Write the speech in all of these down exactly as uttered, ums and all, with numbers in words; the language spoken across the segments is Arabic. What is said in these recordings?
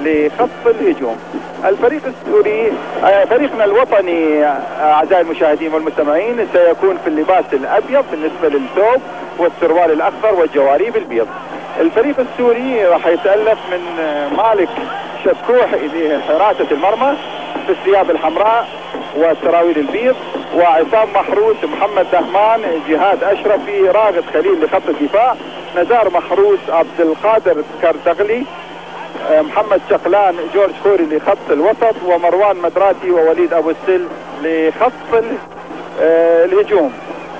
لخط الهجوم. الفريق السوري فريقنا الوطني اعزائي المشاهدين والمستمعين سيكون في اللباس الابيض بالنسبه للثوب والسروال الاخضر والجواريب البيض. الفريق السوري راح يتالف من مالك شكوح لحراسه المرمى في الثياب الحمراء والسراويل البيض، وعصام محروس محمد دهمان، جهاد اشرفي راغد خليل لخط الدفاع، نزار محروس عبد القادر كردغلي، محمد شقلان جورج خوري لخط الوسط، ومروان مدراتي ووليد ابو السل لخط الهجوم.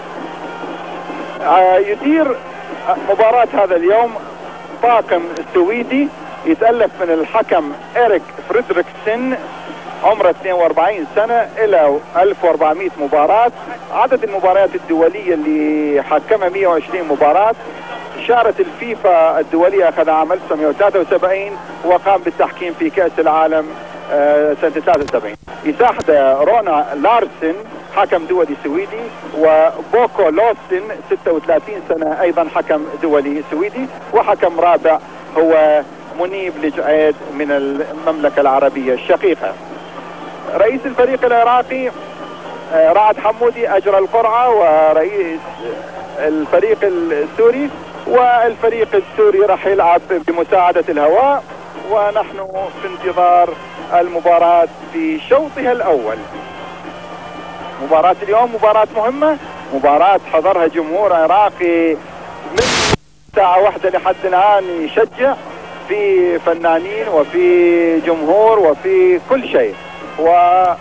يدير مباراة هذا اليوم طاقم سويدي يتألف من الحكم إريك فريدريكسن عمره اثنين وأربعين سنة إلى ألف وأربعمئة مباراة. عدد المباريات الدولية اللي حكمها مئة وعشرين مباراة. شارة الفيفا الدولية أخذها عام ألف وتسعمئة وثلاثة وسبعين وقام بالتحكيم في كأس العالم سنة ثلاثة وسبعين. يساعده رونا لارسن حكم دولي سويدي، وبوكو لوسن ستة وثلاثين سنة أيضا حكم دولي سويدي، وحكم رابع هو منيب لجعيد من المملكة العربية الشقيقة. رئيس الفريق العراقي رعد حمودي أجرى القرعة، ورئيس الفريق السوري، والفريق السوري راح يلعب بمساعدة الهواء، ونحن في انتظار المباراة في شوطها الأول. مباراة اليوم مباراة مهمة، مباراة حضرها جمهور عراقي من ساعة واحدة لحد الآن يشجع، في فنانين وفي جمهور وفي كل شيء. وباقات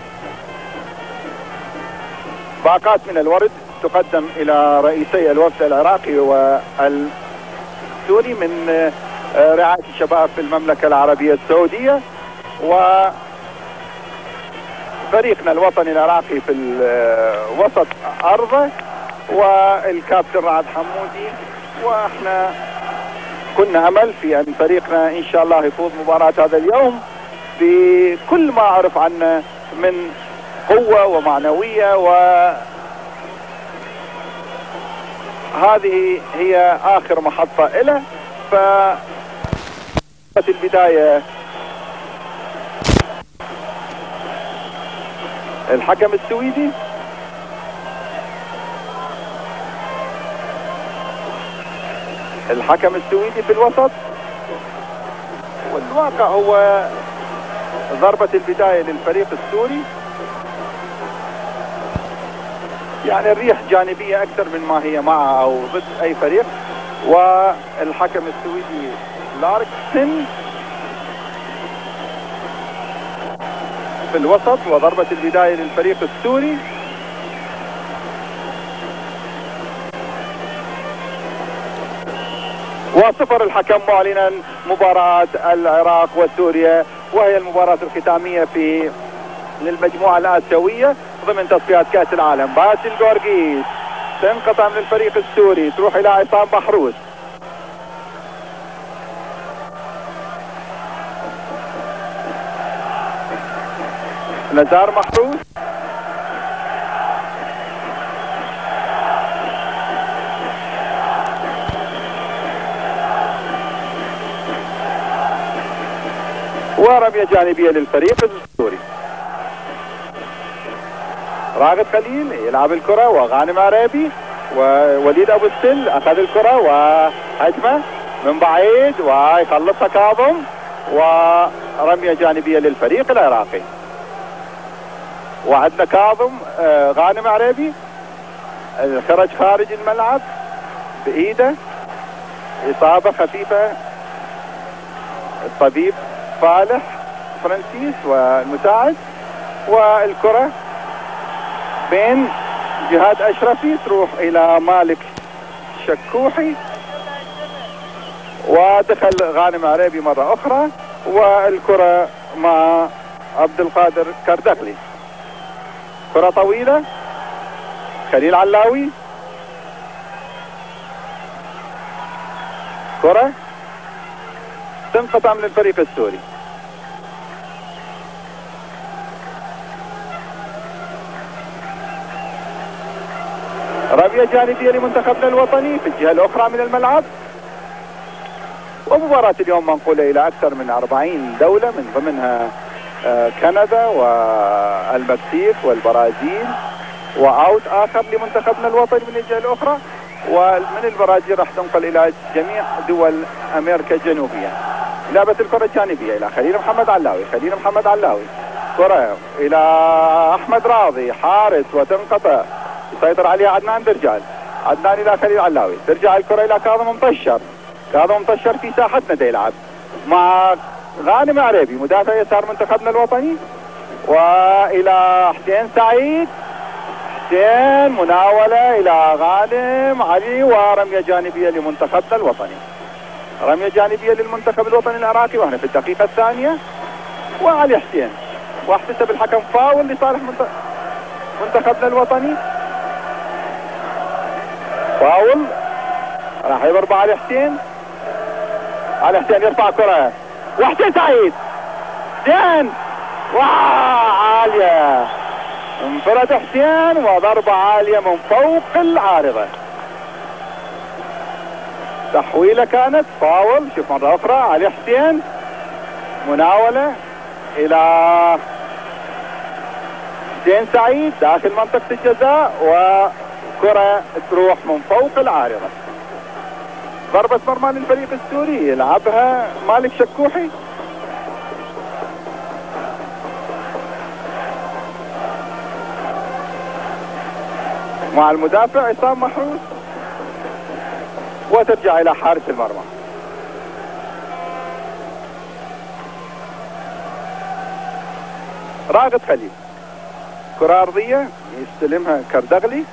من الورد تقدم إلى رئيسي الوفد العراقي والسوري من رعاية الشباب في المملكة العربية السعودية، وفريقنا الوطني العراقي في وسط أرضه، والكابتن رعد حمودي. واحنا كنا امل في ان فريقنا ان شاء الله يفوز مباراة هذا اليوم بكل ما اعرف عنه من قوة ومعنوية، وهذه هي اخر محطة له. ف البداية الحكم السويدي الحكم السويدي في الوسط، والواقع هو ضربة البداية للفريق السوري. يعني الريح جانبية أكثر من ما هي مع أو ضد أي فريق. والحكم السويدي لاركسن في الوسط، وضربة البداية للفريق السوري. وصفر الحكم معلنا مباراة العراق وسوريا، وهي المباراة الختامية في للمجموعة الآسيوية ضمن تصفيات كأس العالم. باسل جورجيس تنقطع من الفريق السوري، تروح إلى عصام محروس. نزار محروس، ورمية جانبية للفريق السوري. راغد خليل يلعب الكرة، وغانم عريبي ووليد ابو السل اخذ الكرة وهجمة من بعيد ويخلصها كاظم، ورمية جانبية للفريق العراقي. وعندنا كاظم آه غانم عريبي خرج خارج الملعب بايده، اصابة خفيفة. الطبيب فالح فرانسيس والمساعد، والكرة بين جهاد اشرفي تروح الى مالك شكوحي، ودخل غانم عريبي مرة اخرى، والكرة مع عبد القادر كردغلي. كرة طويلة، خليل علاوي، كرة تنقطع من الفريق السوري. رمية جانبية لمنتخبنا الوطني في الجهة الأخرى من الملعب، ومباراة اليوم منقولة إلى أكثر من أربعين دولة من ضمنها كندا والمكسيك والبرازيل، وأوت آخر لمنتخبنا الوطني من الجهة الأخرى، ومن البرازيل راح تنقل إلى جميع دول أمريكا الجنوبية. لعبة الكرة الجانبية إلى خليل محمد علاوي، خليل محمد علاوي كرة إلى أحمد راضي حارس وتنقطع، يسيطر عليها عدنان درجال، عدنان إلى خليل علاوي، ترجع الكرة إلى كاظم مطشر، كاظم مطشر في ساحتنا دا يلعب مع غانم عريبي مدافع يسار منتخبنا الوطني، وإلى حسين سعيد، حسين مناولة إلى غانم علي، ورمية جانبية لمنتخبنا الوطني، رمية جانبية للمنتخب الوطني العراقي وهنا في الدقيقة الثانية، وعلي حسين، واحتسب الحكم فاول لصالح منتخبنا الوطني، فاول راح يضرب علي حسين، علي حسين يرفع كرة وحسين سعيد، حسين وعالية، انفرد حسين وضربة عالية من فوق العارضة، تحويلة كانت فاول. شوف مرة أخرى علي حسين مناولة إلى حسين سعيد داخل منطقة الجزاء، وكرة تروح من فوق العارضة. ضربة مرمى للفريق السوري يلعبها مالك شكوحي، مع المدافع عصام محروس، وترجع إلى حارس المرمى. راغد خليل كرة أرضية يستلمها كردغلي،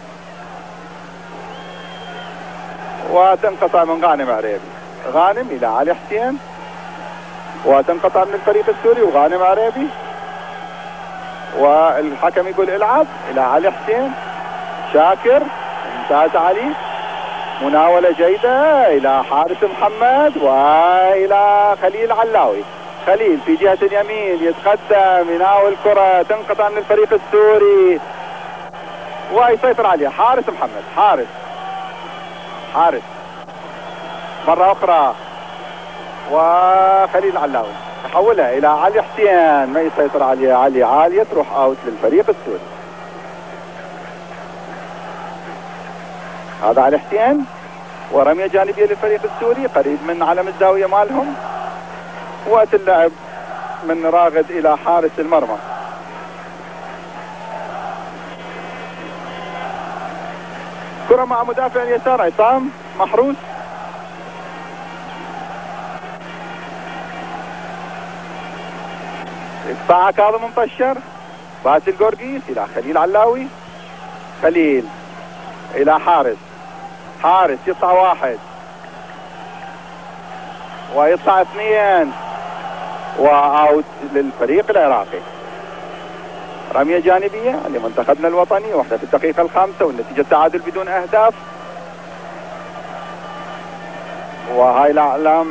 وتنقطع من غانم عريبي، غانم إلى علي حسين، وتنقطع من الفريق السوري وغانم عريبي، والحكم يقول العب إلى علي حسين، شاكر ممتاز علي، مناولة جيدة إلى حارس محمد وإلى خليل علاوي، خليل في جهة اليمين يتقدم يناول كرة تنقطع من الفريق السوري ويسيطر عليها حارس محمد، حارس حارس مرة أخرى، وخليل علاوي يحولها إلى علي حسين، ما يسيطر عليها علي، عالية تروح أوت للفريق السوري. هذا علي حسين، ورمية جانبية للفريق السوري قريب من علم الزاوية مالهم، وتلعب من راغد إلى حارس المرمى. كرة مع مدافع اليسار عصام محروس، يقطعها كاظم مطشر، باسل قرقيس إلى خليل علاوي، خليل إلى حارس، حارس يطلع واحد ويطلع اثنين، وأوت للفريق العراقي. رمية جانبية لمنتخبنا الوطني، واحدة في الدقيقة الخامسة والنتيجة تعادل بدون أهداف. وهاي الأعلام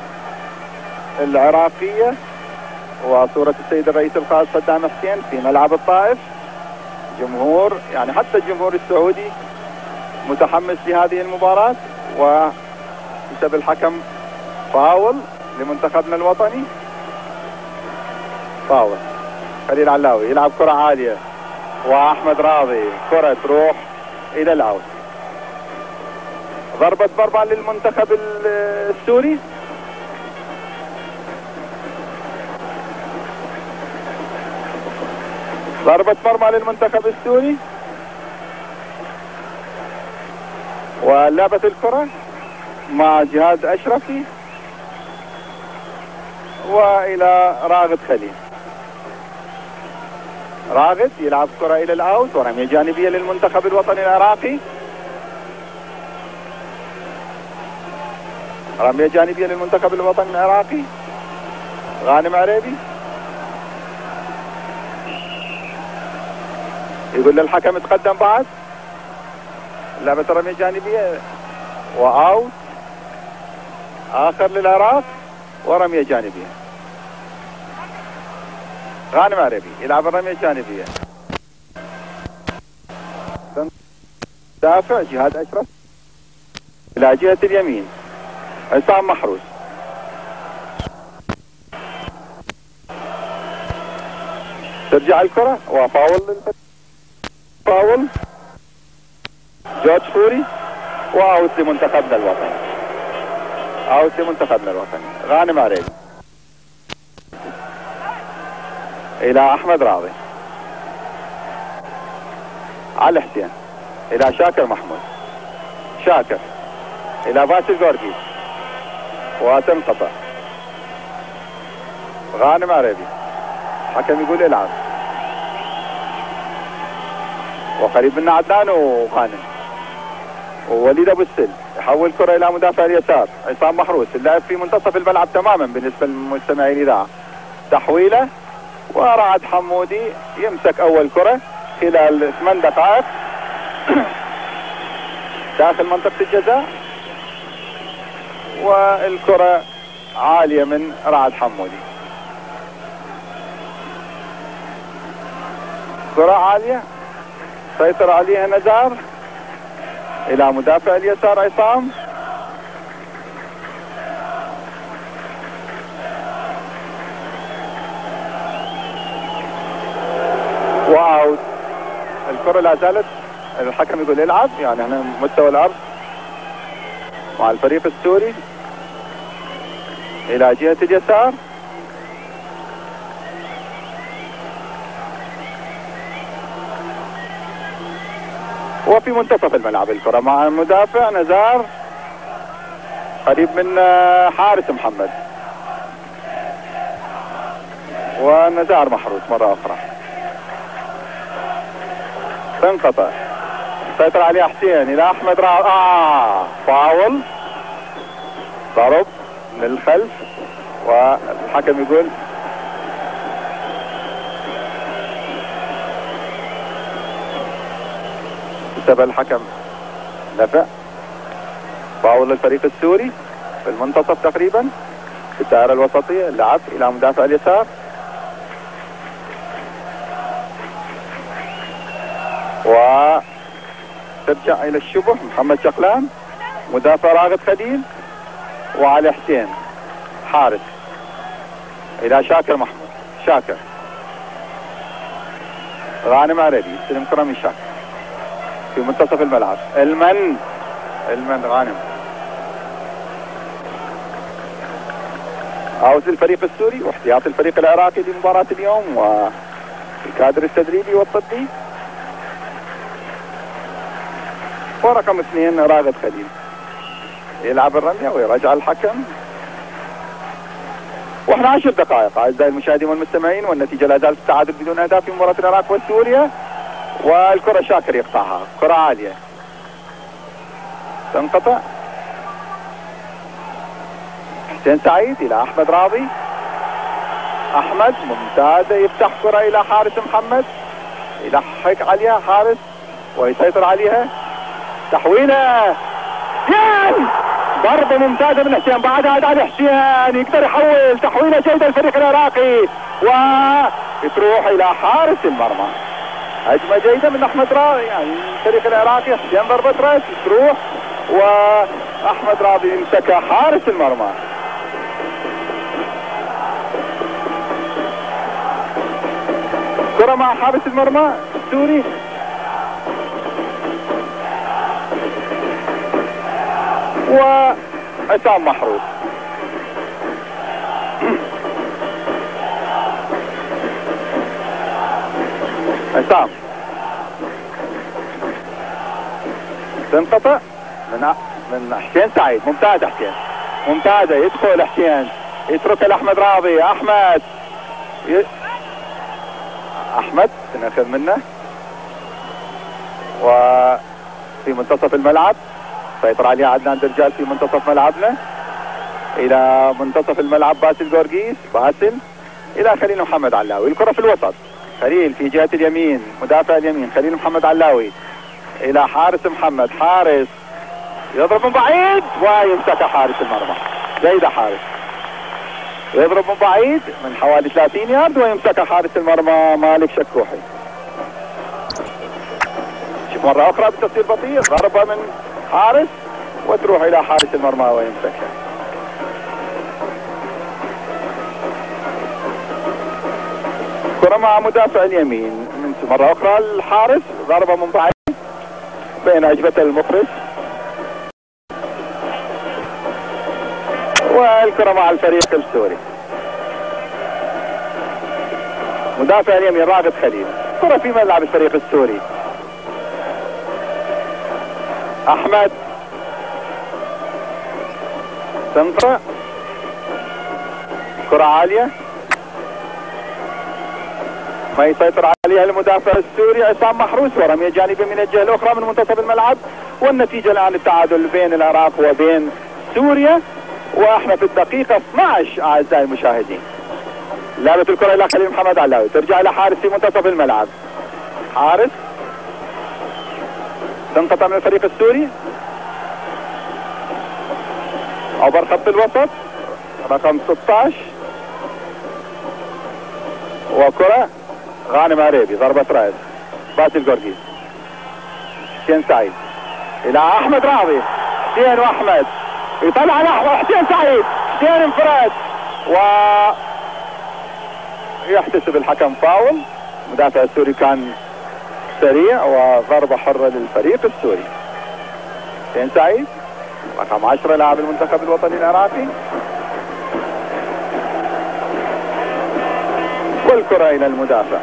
العراقية وصورة السيد الرئيس القائد صدام حسين في ملعب الطائف. جمهور يعني حتى الجمهور السعودي متحمس لهذه المباراة، وحسب الحكم فاول لمنتخبنا الوطني، فاول. خليل علاوي يلعب كرة عالية، وأحمد راضي كرة تروح إلى الأوت. ضربة مرمى للمنتخب السوري، ضربة مرمى للمنتخب السوري، ولعبة الكرة مع جهاد أشرفي وإلى راغد خليل. راغد يلعب كرة إلى الأوت، ورمية جانبية للمنتخب الوطني العراقي، رمية جانبية للمنتخب الوطني العراقي. غانم عريبي يقول للحكم تقدم بعد، لعبة رمية جانبية وأوت آخر للعراق، ورمية جانبية. غانم عريبي يلعب الرمية الجانبية، دافع جهاد أشرف إلى جهة اليمين، عصام محروس ترجع الكرة وفاول فاول جورج فوري، واوت لمنتخبنا الوطني. اوت لمنتخبنا الوطني. غانم عريبي الى احمد راضي، علي حسين الى شاكر محمود، شاكر الى باسل جورجي وتنقطع. غانم عريبي، حكم يقول العب، وقريب منا عدنان وغانم. ووليد ابو السل يحول كرة الى مدافع اليسار عصام محروس، اللاعب في منتصف الملعب تماما بالنسبة للمستمعين الاذاعة. تحويله ورعد حمودي يمسك اول كرة خلال ثمان دقائق داخل منطقة الجزاء، والكرة عالية من رعد حمودي. كرة عالية سيطر عليها نزار الى مدافع اليسار عصام، واوت. الكرة لا زالت الحكم يقول العب، يعني احنا مستوى الارض مع الفريق السوري الى جهة اليسار. وفي منتصف الملعب الكرة مع المدافع نزار قريب من حارس محمد، ونزار محروس مرة أخرى. تنقطع، سيطر عليه حسين إلى أحمد راع. آه فاول، ضرب من الخلف، والحكم يقول سبب الحكم دفع فاول للفريق السوري في المنتصف تقريبا في الدائرة الوسطية. اللعب إلى مدافع اليسار، وترجع إلى الشبه محمد شقلان، مدافع راغب خليل، وعلي حسين حارس إلى شاكر محمود. شاكر غانم عريبي يستلم كرة من شاكر في منتصف الملعب. المن المن غانم. اوت للفريق السوري واحتياط الفريق العراقي لمباراة اليوم والكادر التدريبي والطبي. ورقم اثنين راغب خليل يلعب الرمية ويرجع الحكم. واحنا عشر دقائق اعزائي المشاهدين والمستمعين، والنتيجة لا زالت التعادل بدون اهداف في مباراة العراق وسوريا. والكرة شاكر يقطعها، كرة عالية تنقطع. حسين سعيد إلى أحمد راضي، أحمد ممتازة يفتح كرة إلى حارس محمد، يلحق عليها حارس ويسيطر عليها. تحويلة جول، ضربة ممتازة من حسين، بعدها علي حسين يقدر يحول. تحويلة جيدة الفريق العراقي وتروح إلى حارس المرمى. هجمة جيدة من احمد راضي، يعني الفريق العراقي. حسين ضربة راس تروح واحمد راضي يمسكها حارس المرمى. كرة مع حارس المرمى السوري، وعصام محروس. عصام تنقطع من من حسين سعيد. ممتازة حسين، ممتازة. يدخل حسين يترك لأحمد راضي. أحمد ي... أحمد ناخذ منه، وفي منتصف الملعب سيطر عليه عدنان درجال في منتصف ملعبنا. إلى منتصف الملعب باسل جورجيس، باسل إلى خليل محمد علاوي. الكرة في الوسط، خليل في جهة اليمين، مدافع اليمين خليل محمد علاوي إلى حارس محمد. حارس يضرب من بعيد ويمسك حارس المرمى. جيدة حارس، يضرب من بعيد من حوالي ثلاثين يارد ويمسك حارس المرمى مالك شكوحي. شوف مرة أخرى بتصوير بطيء، ضربة من حارس وتروح إلى حارس المرمى ويمسكها. الكرة مع مدافع اليمين من مرة أخرى الحارس، ضربة من بعيد بين أجبته المخرج، والكرة مع الفريق السوري. مدافع اليمين راغب خليل، كرة في ملعب الفريق السوري. أحمد سنطرة، كرة عالية ما يسيطر عليها المدافع السوري عصام محروس، ورمية جانبية من الجهة الأخرى من منتصف الملعب، والنتيجة الآن التعادل بين العراق وبين سوريا، واحنا في الدقيقة اثنعش أعزائي المشاهدين. لعبة الكرة إلى خليل محمد علاوي، ترجع إلى حارس في منتصف الملعب. حارس تنقطع من الفريق السوري عبر خط الوسط رقم ستة عشر، وكرة غانم عريبي، ضربة راس باسل جورجيز. حسين سعيد إلى أحمد راضي، حسين وأحمد يطلع على حسين سعيد، حسين انفراد ويحتسب الحكم فاول. المدافع السوري كان سريع وضربة حرة للفريق السوري. حسين سعيد رقم عشرة لاعب المنتخب الوطني العراقي، والكرة إلى المدافع.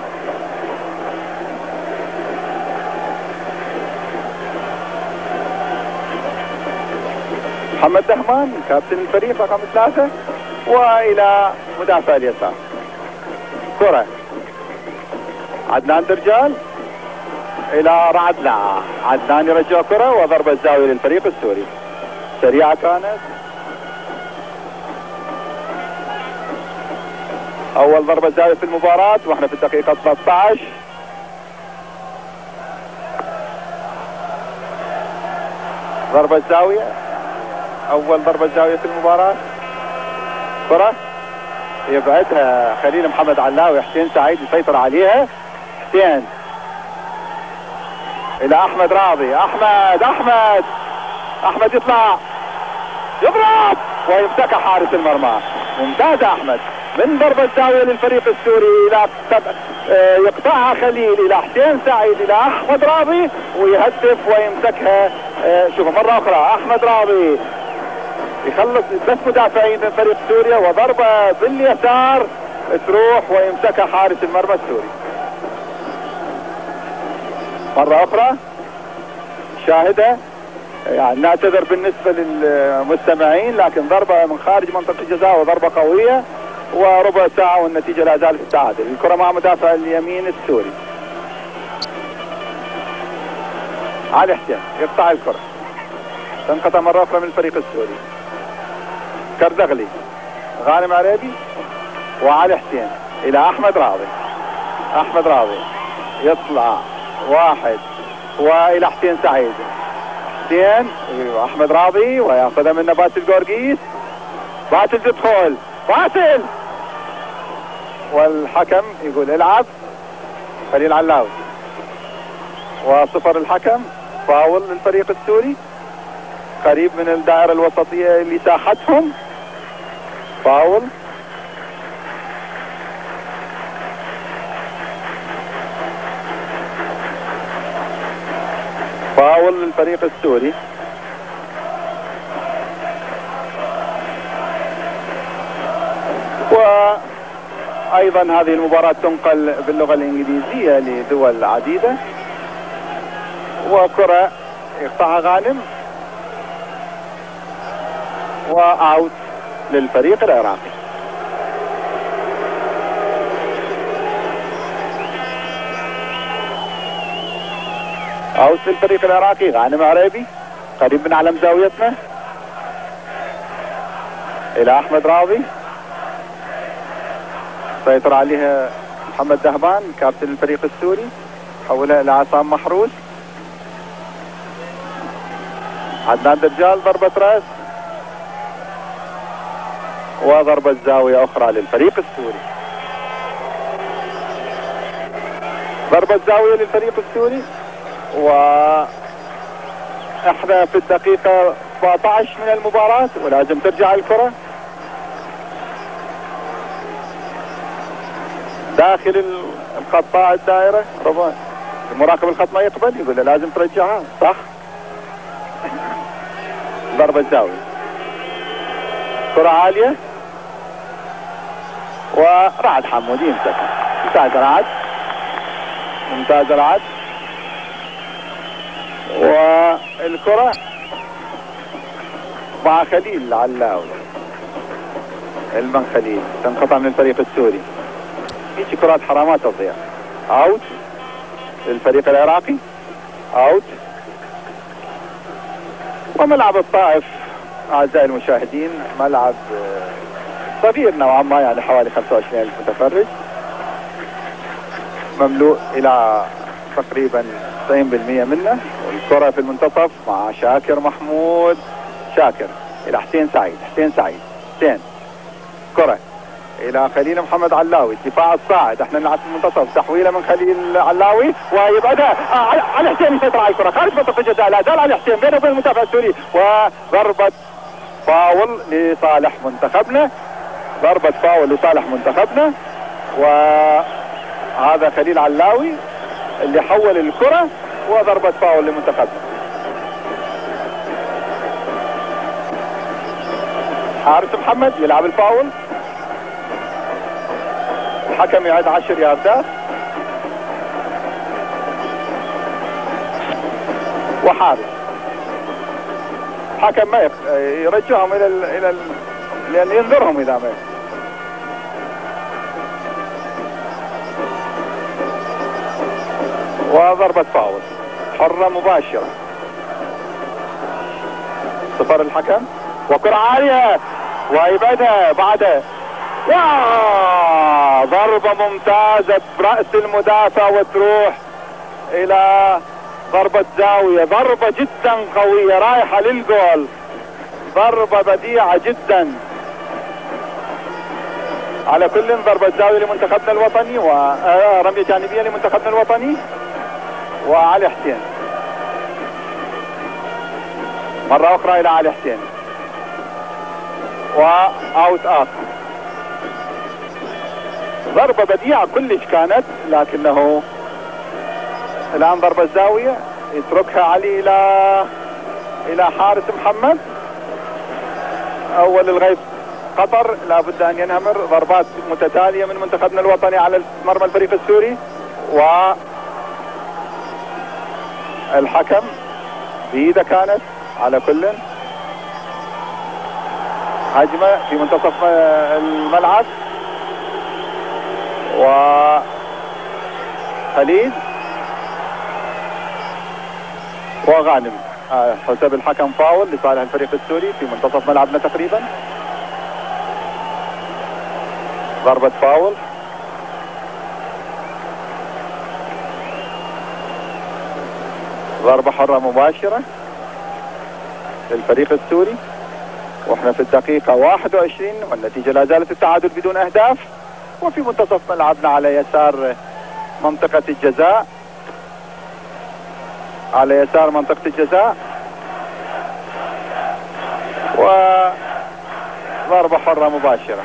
محمد دهمان كابتن الفريق رقم ثلاثة، وإلى مدافع اليسار. كرة عدنان درجال إلى رعدلا، عدنان يرجع كرة وضربة زاوية للفريق السوري. سريعة كانت، أول ضربة زاوية في المباراة واحنا في الدقيقة ثلاثة عشر. ضربة زاوية، أول ضربة زاوية في المباراة. كرة يبعدها خليل محمد علاوي، حسين سعيد يسيطر عليها. حسين إلى أحمد راضي، أحمد أحمد أحمد يطلع يضرب ويمسكها حارس المرمى. ممتاز أحمد من ضربة زاوية للفريق السوري، إلى يقطعها خليل إلى حسين سعيد إلى أحمد راضي ويهدف ويمسكها. شوفوا مرة أخرى أحمد راضي يخلص بس مدافعين من فريق سوريا، وضربة باليسار تروح ويمسكها حارس المرمى السوري. مرة أخرى شاهدة، يعني نعتذر بالنسبة للمستمعين، لكن ضربة من خارج منطقة الجزاء وضربة قوية، وربع ساعة والنتيجة لا زالت التعادل. الكرة مع مدافع اليمين السوري علي حسين، يقطع الكرة، تنقطع مرة أخرى من الفريق السوري. كردغلي، غانم عريبي وعلي حسين إلى أحمد راضي. أحمد راضي يطلع واحد وإلى حسين سعيد. حسين أحمد راضي ويأخذها منه باسل جورجيز. باسل تدخل، باسل، والحكم يقول العب. خليل علاوي وصفر الحكم، فاول للفريق السوري قريب من الدائرة الوسطية اللي ساحتهم. فاول. فاول للفريق السوري. وأيضا هذه المباراة تنقل باللغة الإنجليزية لدول عديدة. وكرة يقطعها غانم وأوت للفريق العراقي. أوت للفريق العراقي. غانم عريبي قريب من علم زاويتنا إلى أحمد راضي، سيطر عليها محمد دهمان كابتن الفريق السوري، حولها إلى عصام محروس. عدنان درجال ضربة راس وضربة زاوية أخرى للفريق السوري. ضربة زاوية للفريق السوري، وإحنا في الدقيقة سبعة عشر من المباراة ولازم ترجع الكرة. داخل القطاع الدائرة. ربما المراقب الخط ما يقبل، يقول له لازم ترجعها صح. ضربة زاوية، كرة عالية ورعد حمودي يمسكها. ممتاز رعد، ممتاز رعد. والكرة مع خليل العلاوي، المن خليل تنقطع من الفريق السوري. هيك كرات حرامات تضيع. اوت للفريق العراقي، اوت. وملعب الطائف اعزائي المشاهدين ملعب صغير نوعا ما، يعني حوالي خمسة وعشرين ألف متفرج، مملوء الى تقريبا تسعين بالمئة منه. والكرة في المنتصف مع شاكر محمود، شاكر الى حسين سعيد، حسين سعيد، حسين، كرة الى خليل محمد علاوي، الدفاع الصاعد. احنا نلعب في المنتصف، تحويله من خليل علاوي ويبعدها علي حسين، يسيطر على الكرة خارج منطقة الجزاء. لا زال علي حسين بينه وبين المدافع السوري، وضربة فاول لصالح منتخبنا، ضربة فاول لصالح منتخبنا. وهذا خليل علاوي اللي حول الكرة، وضربة فاول لمنتخبنا. حارس محمد يلعب الفاول، الحكم يعد عشر ياردات، وحارس الحكم ما يرجعهم الى ال الى ال لان ينذرهم اذا ما. وضربة فاول حرة مباشرة، صفر الحكم. وكرة عالية ويبعدها بعدها، ضربة ممتازة برأس المدافع وتروح الى ضربة زاوية. ضربة جدا قوية رايحة للجول، ضربة بديعة جدا. على كل ضربة زاوية لمنتخبنا الوطني، ورمية جانبية لمنتخبنا الوطني. وعلي حسين مرة أخرى إلى علي حسين، وأوت آخر. ضربة بديعة كلش كانت، لكنه الآن ضربة زاوية يتركها علي إلى إلى حارس محمد. أول الغيب قطر لابد أن ينهمر. ضربات متتالية من منتخبنا الوطني على مرمى الفريق السوري، والحكم بإيده كانت. على كل هجمة في منتصف الملعب، وخليل وغانم. آه حسب الحكم فاول لصالح الفريق السوري في منتصف ملعبنا تقريبا. ضربة فاول، ضربة حرة مباشرة للفريق السوري، واحنا في الدقيقة واحد وعشرين والنتيجة لا زالت التعادل بدون اهداف. وفي منتصف ملعبنا على يسار منطقة الجزاء، على يسار منطقة الجزاء، وضربة حرة مباشرة.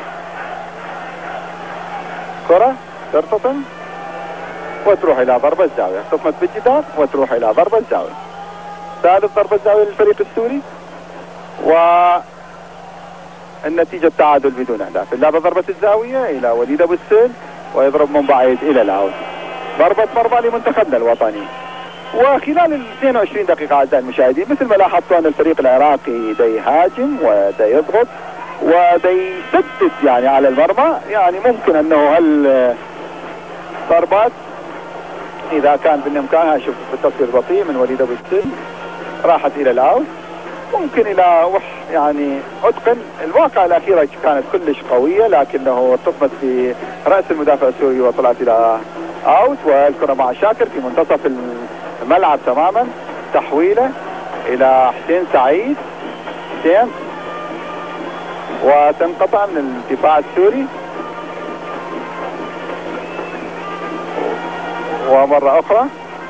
كرة ترتطم وتروح الى ضربة زاوية، ارتطمت بالجدار وتروح الى ضربة زاوية. ثالث ضربة زاوية للفريق السوري، والنتيجة التعادل بدون اهداف. اللعبة ضربة الزاوية الى وليد ابو السيل، ويضرب من بعيد الى الاوت. ضربة مرمى لمنتخبنا الوطني. وخلال ال اثنين وعشرين دقيقة اعزائي المشاهدين، مثل ما لاحظتوا ان الفريق العراقي دا يهاجم ودا يضغط ودا يسدد يعني على المرمى. يعني ممكن انه هال ضربات اذا كان بالامكان، شوف بالتصوير بطيء من وليد ابو السيل، راحت الى الاوت، ممكن الى وح يعني اتقن. الواقعة الاخيرة كانت كلش قوية، لكنه ارتطمت في رأس المدافع السوري وطلعت الى اوت. والكرة مع شاكر في منتصف الملعب تماما، تحويله الى حسين سعيد، حسين، وتنقطع من الدفاع السوري. ومرة اخرى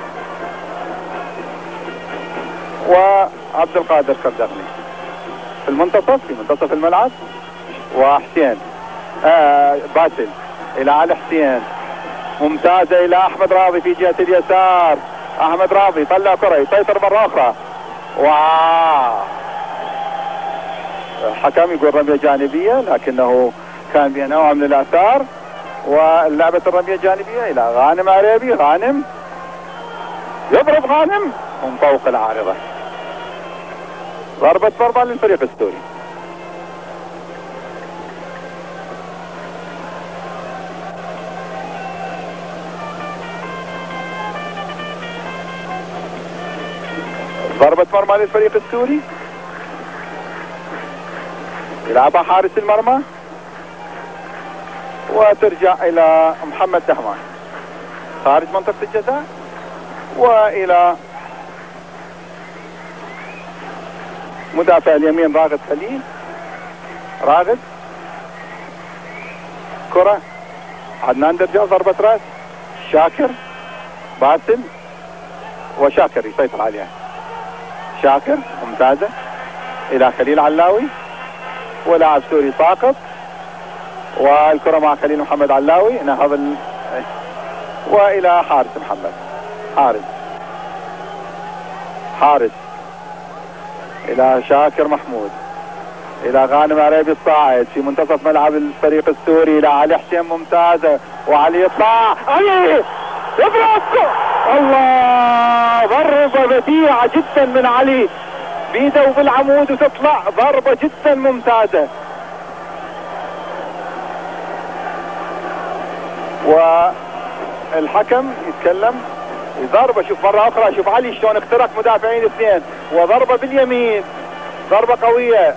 وعبد القادر كردغني في المنتصف، في منتصف الملعب، وحسين آه باسل الى علي حسين، ممتازة إلى أحمد راضي في جهة اليسار. أحمد راضي طلع كرة يسيطر مرة أخرى. واو، الحكم يقول رمية جانبية لكنه كان بها نوع من الآثار. واللعبة الرمية الجانبية إلى غانم عريبي. غانم يضرب غانم من فوق العارضة. ضربة مرمى للفريق السوري. ضربة مرمى للفريق السوري. يلعبها حارس المرمى وترجع إلى محمد دهمان خارج منطقة الجزاء، وإلى مدافع اليمين راغد خليل. راغد كرة عدنان درجال ضربة راس. شاكر باسل وشاكر يسيطر عليها. شاكر ممتازة إلى خليل علاوي ولاعب سوري ساقط، والكرة مع خليل محمد علاوي نهض ال... وإلى حارس محمد. حارس حارس إلى شاكر محمود، إلى غانم عريبي الصاعد في منتصف ملعب الفريق السوري، إلى علي حسين ممتازة، وعلي يطلع. علي يضرب. الله، ضربة بديعة جدا من علي بيده وبالعمود وتطلع ضربة جدا ممتازة. والحكم يتكلم ضربة. شوف مرة أخرى، شوف علي شلون اخترق مدافعين اثنين، وضربة باليمين، ضربة قوية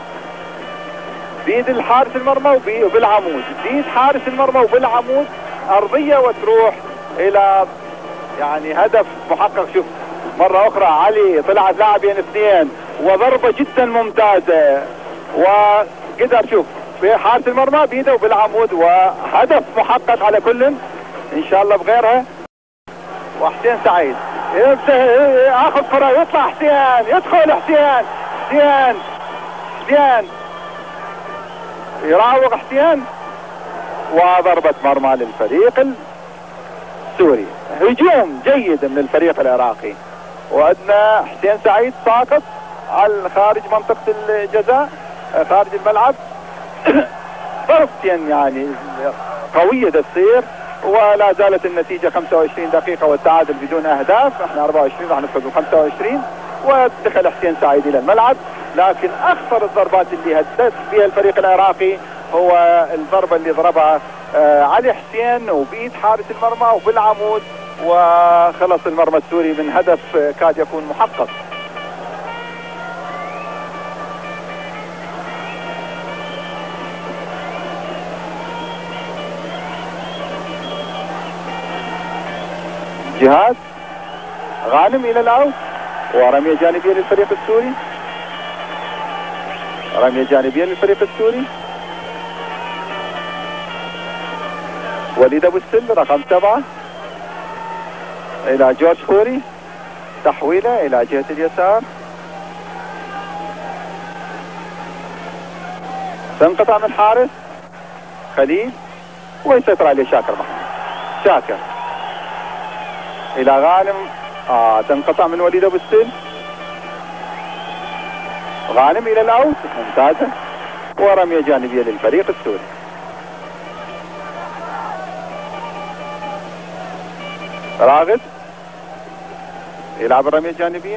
بيد الحارس المرمى وبالعمود، بيد حارس المرمى وبالعمود أرضية، وتروح إلى يعني هدف محقق. شوف مرة أخرى علي طلعت لاعبين اثنين، وضربة جدا ممتازة، وقدر شوف حارس المرمى بيده وبالعمود، وهدف محقق على كل إن شاء الله بغيرها. وحسين سعيد ياخذ كرة يطلع حسين، يدخل حسين. حسين حسين يراوغ حسين، وضربة مرمى للفريق السوري. هجوم جيد من الفريق العراقي، وعندنا حسين سعيد ساقط على خارج منطقة الجزاء خارج الملعب. ضربتين يعني قوية تصير، ولا زالت النتيجة خمسة وعشرين دقيقة والتعادل بدون أهداف. احنا أربعة وعشرين راح ندخل خمسة وعشرين، ودخل حسين سعيد إلى الملعب. لكن أخطر الضربات اللي هدت فيها الفريق العراقي هو الضربة اللي ضربها آه علي حسين وبإيد حارس المرمى وبالعمود، وخلص المرمى السوري من هدف كاد يكون محقق. جهاد غانم إلى الأوت، ورمية جانبية للفريق السوري. رمية جانبية للفريق السوري. وليد أبو السل رقم سبعة إلى جورج خوري، تحويله إلى جهة اليسار، تنقطع من حارس خليل ويسيطر عليه شاكر محمود. شاكر إلى غانم، آه تنقطع من وليد أبو السل. غانم إلى الأوت، ممتازة، ورمية جانبية للفريق السوري. راغد يلعب الرمية الجانبية،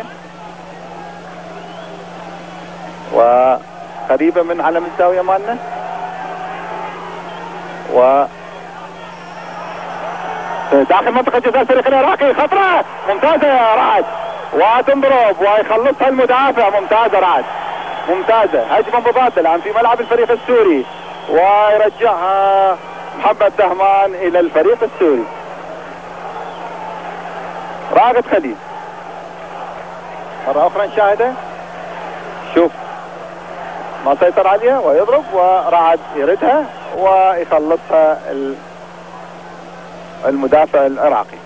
وقريبة من علم الزاوية مالنا، و داخل منطقة جزاء الفريق العراقي. خطرة ممتازة يا رعد، وتنضرب ويخلصها المدافع. ممتازة رعد، ممتازة، هجمة مضادة الآن في ملعب الفريق السوري، ويرجعها محمد دهمان إلى الفريق السوري. راغد خليل مرة أخرى نشاهده، شوف ما سيطر عليها ويضرب، ورعد يردها ويخلصها المدافع العراقي.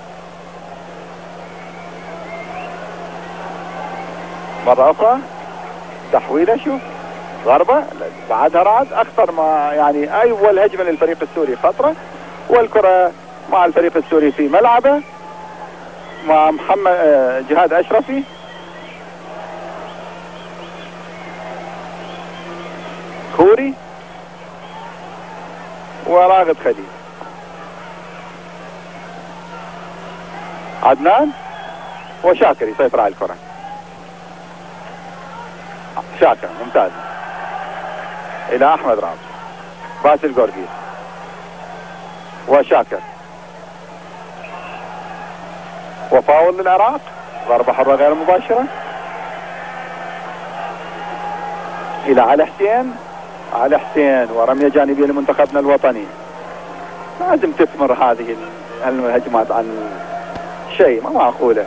مرة أخرى تحويله، شوف ضربة بعدها رعد، أكثر ما يعني أول هجمة للفريق السوري خطرة، والكرة مع الفريق السوري في ملعبه مع محمد جهاد اشرفي. كوري وراغب خليل. عدنان وشاكر يسيطر على الكرة. شاكر ممتاز الى احمد رام. باسل جورجيس وشاكر وفاول للعراق. ضربة حرة غير مباشرة الى علي حسين. علي حسين ورمية جانبية لمنتخبنا الوطني. لازم تثمر هذه الهجمات عن شيء ما معقولة.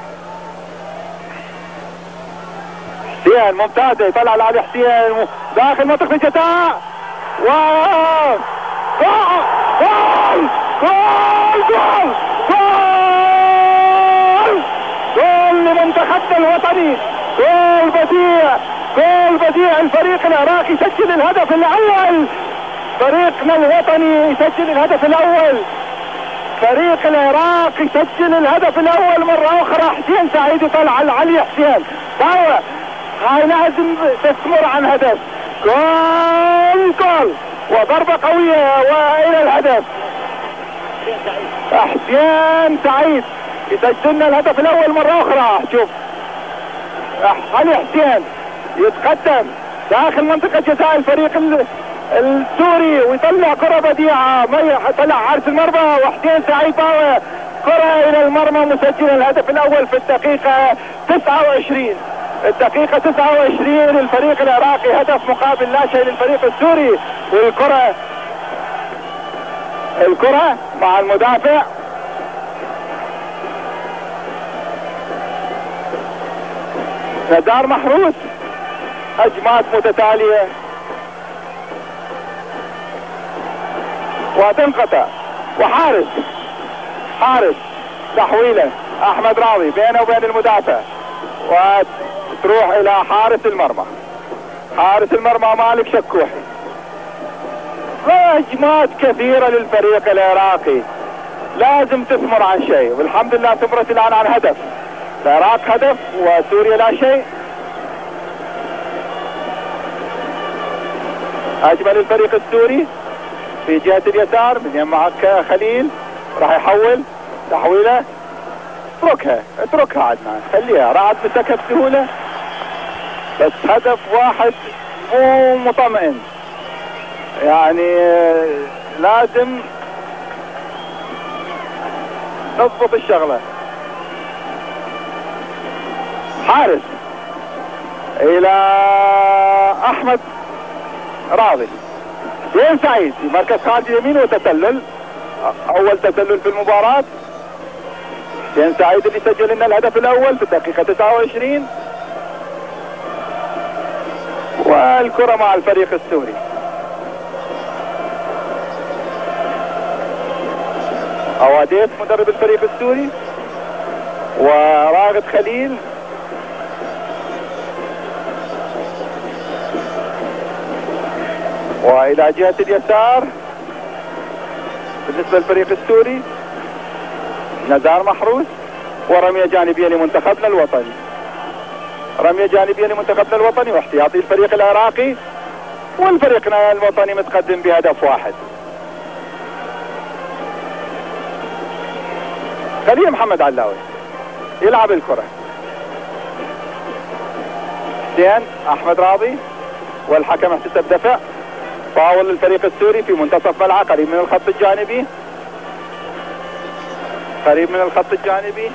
حسين ممتازة يطلع لعلي حسين داخل منطقة الجزاء. واو جول جول جول جول جول جول لمنتخبنا الوطني. جول بديع جول بديع. الفريق العراقي يسجل الهدف الاول. فريقنا الوطني يسجل الهدف الاول. فريق العراق يسجل الهدف الاول مرة اخرى. حسين سعيد يطلع علي حسين. باوة هاي لازم تثمر عن هدف. جول جول وضربة قوية والى الهدف. حسين سعيد يسجل لنا الهدف الاول مرة اخرى. شوف علي حسين يتقدم داخل منطقة جزاء الفريق السوري ويطلع كرة بديعة. طلع حارس المرمى وحسين سعيد باوة كرة الى المرمى مسجل الهدف الاول في الدقيقة تسعة وعشرين. الدقيقة تسعة وعشرين للفريق العراقي هدف مقابل لا شيء للفريق السوري. والكرة الكرة مع المدافع نزار محروس. هجمات متتالية وتنقطع. وحارس حارس تحويله احمد راضي بينه وبين المدافع وتروح الى حارس المرمى. حارس المرمى مالك شكوحي. هجمات كثيرة للفريق العراقي لازم تثمر عن شيء والحمد لله ثمرت الان عن هدف. العراق هدف وسوريا لا شيء. هجمة للفريق السوري في جهة اليسار من معك خليل راح يحول تحويله. اتركها اتركها عدنان خليها. رعد مسكها بسهولة بس هدف واحد مو مطمئن. يعني لازم نضبط الشغلة. حارس الى احمد راضي. حسين سعيد في مركز خالد يمين وتسلل. اول تسلل في المباراة. حسين سعيد اللي سجل لنا الهدف الاول في الدقيقة تسعة وعشرين. والكرة مع الفريق السوري. اواديس مدرب الفريق السوري وراغب خليل والى جهة اليسار بالنسبة للفريق السوري نزار محروس. ورمية جانبية لمنتخبنا الوطني. رمية جانبية لمنتخبنا الوطني واحتياطي الفريق العراقي والفريقنا الوطني متقدم بهدف واحد. خليل محمد علاوي يلعب الكرة. حسين احمد راضي والحكم احتسب دفع. فاول للفريق السوري في منتصف ملعب قريب من الخط الجانبي. قريب من الخط الجانبي.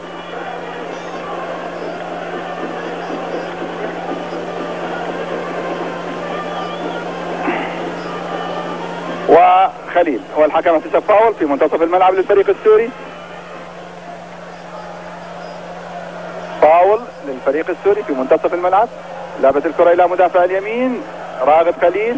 وخليل والحكم احتسب فاول في منتصف الملعب للفريق السوري. فاول للفريق السوري في منتصف الملعب. لعبت الكرة الى مدافع اليمين راغب خليل.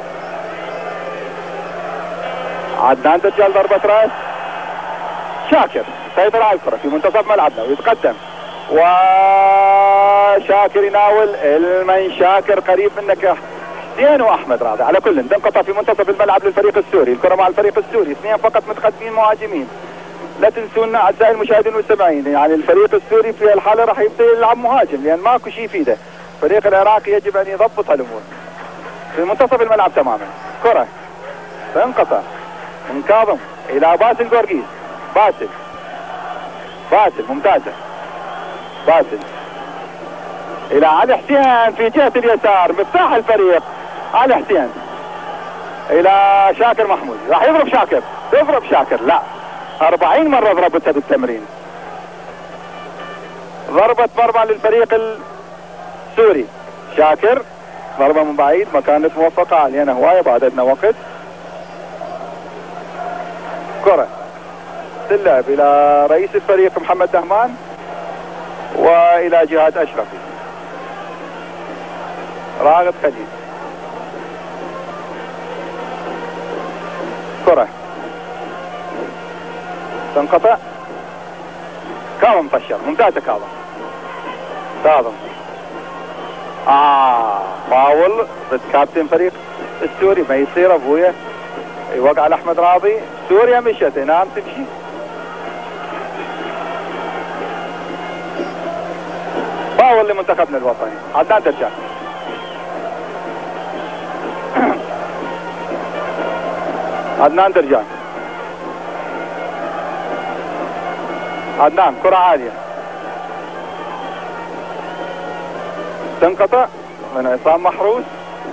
عدنان دجال ضربة راس. شاكر سيطر على الكرة في منتصف ملعبنا ويتقدم وشاكر يناول. المن شاكر قريب منك حسين واحمد راضي. على كل تنقطع في منتصف الملعب للفريق السوري، الكره مع الفريق السوري، اثنين فقط متقدمين مهاجمين. لا تنسونا اعزائي المشاهدين والمستمعين، يعني الفريق السوري في الحاله راح يبدا يلعب مهاجم لان ماكو شيء يفيده. الفريق العراقي يجب ان يضبط هالامور. في منتصف الملعب تماما، كره تنقطع من كاظم الى باسل جورجيز. باسل باسل ممتازه. باسل الى علي حسين في جهه اليسار، مفتاح الفريق علي حسين الى شاكر محمود. راح يضرب شاكر، يضرب شاكر، لا أربعين مرة ضربتها بالتمرين. ضربة مرمى للفريق السوري. شاكر ضربة من بعيد ما كانت موفقة علينا هواية، بعد عندنا وقت. كرة تلعب الى رئيس الفريق محمد دهمان والى جهاد اشرفي. راغب خليل. كرة تنقطع. كاظم طشر، ممتازة كاظم. كاظم اه فاول ضد كابتن فريق السوري. ما يصير ابويا يوقع على احمد راضي. سوريا مشت، نعم تمشي. فاول لمنتخبنا الوطني. عدنان درجان. عدنان درجان. عدنان كرة عالية تنقطع من عصام محروس.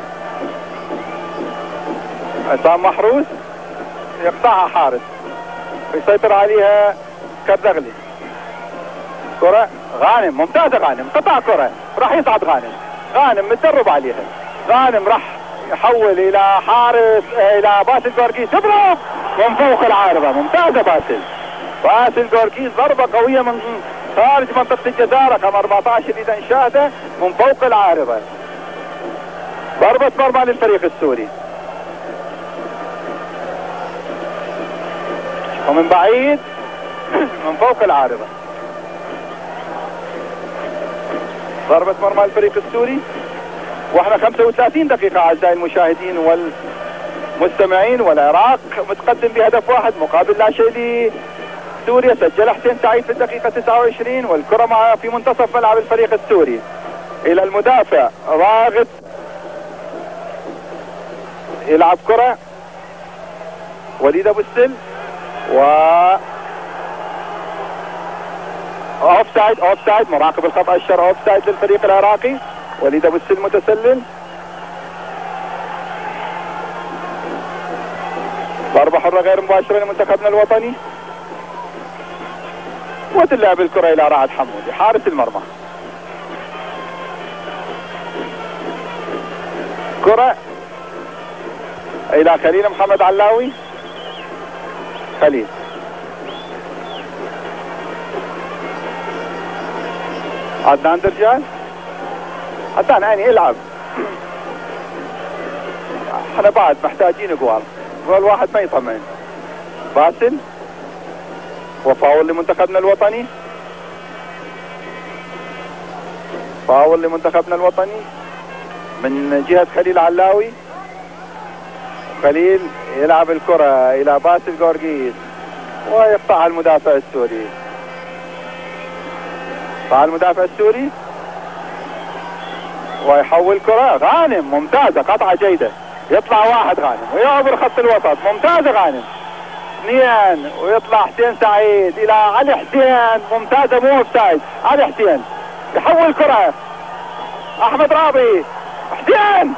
عصام محروس يقطعها حارس، يسيطر عليها كردغلي. كرة غانم، ممتازة غانم، قطع كرة، راح يصعد غانم. غانم متدرب عليها. غانم راح يحول الى حارس الى باسل جورجيز، يضرب من فوق العارضة. ممتازة باسل. باسل جورجيز ضربة قوية من خارج منطقة الجزاء رقم أربعة عشر اذا نشاهده من فوق العارضة. ضربة مرمى للفريق السوري ومن بعيد من فوق العارضة. ضربة مرمى الفريق السوري واحنا خمسة وثلاثين دقيقة اعزائي المشاهدين والمستمعين، والعراق متقدم بهدف واحد مقابل لا شيء لسوريا. سجل حسين سعيد في الدقيقة تسعة وعشرين، والكرة مع في منتصف ملعب الفريق السوري الى المدافع راغب. يلعب كرة وليد ابو السل و اوف سايد. اوف سايد، مراقب الخط اشر اوف سايد للفريق العراقي. وليد ابو السل متسلل. ضربة حرة غير مباشرة لمنتخبنا الوطني. وتلعب الكرة الى رعد حمودي حارس المرمى. كرة الى خليل محمد علاوي. خليل عدنان درجان. عدنان يعني العب، احنا بعد محتاجين جوال، جوال واحد ما يطمئن. باسل وفاول لمنتخبنا الوطني. فاول لمنتخبنا الوطني من جهة خليل علاوي. خليل يلعب الكرة الى باسل جورجيز ويقطعها المدافع السوري. قطع المدافع السوري ويحول كرة. غانم ممتازة، قطعة جيدة. يطلع واحد غانم ويعبر خط الوسط. ممتازة غانم. اثنين ويطلع حسين سعيد الى علي حسين. ممتازة، مو اوف سايد. علي حسين يحول كرة. احمد راضي. حسين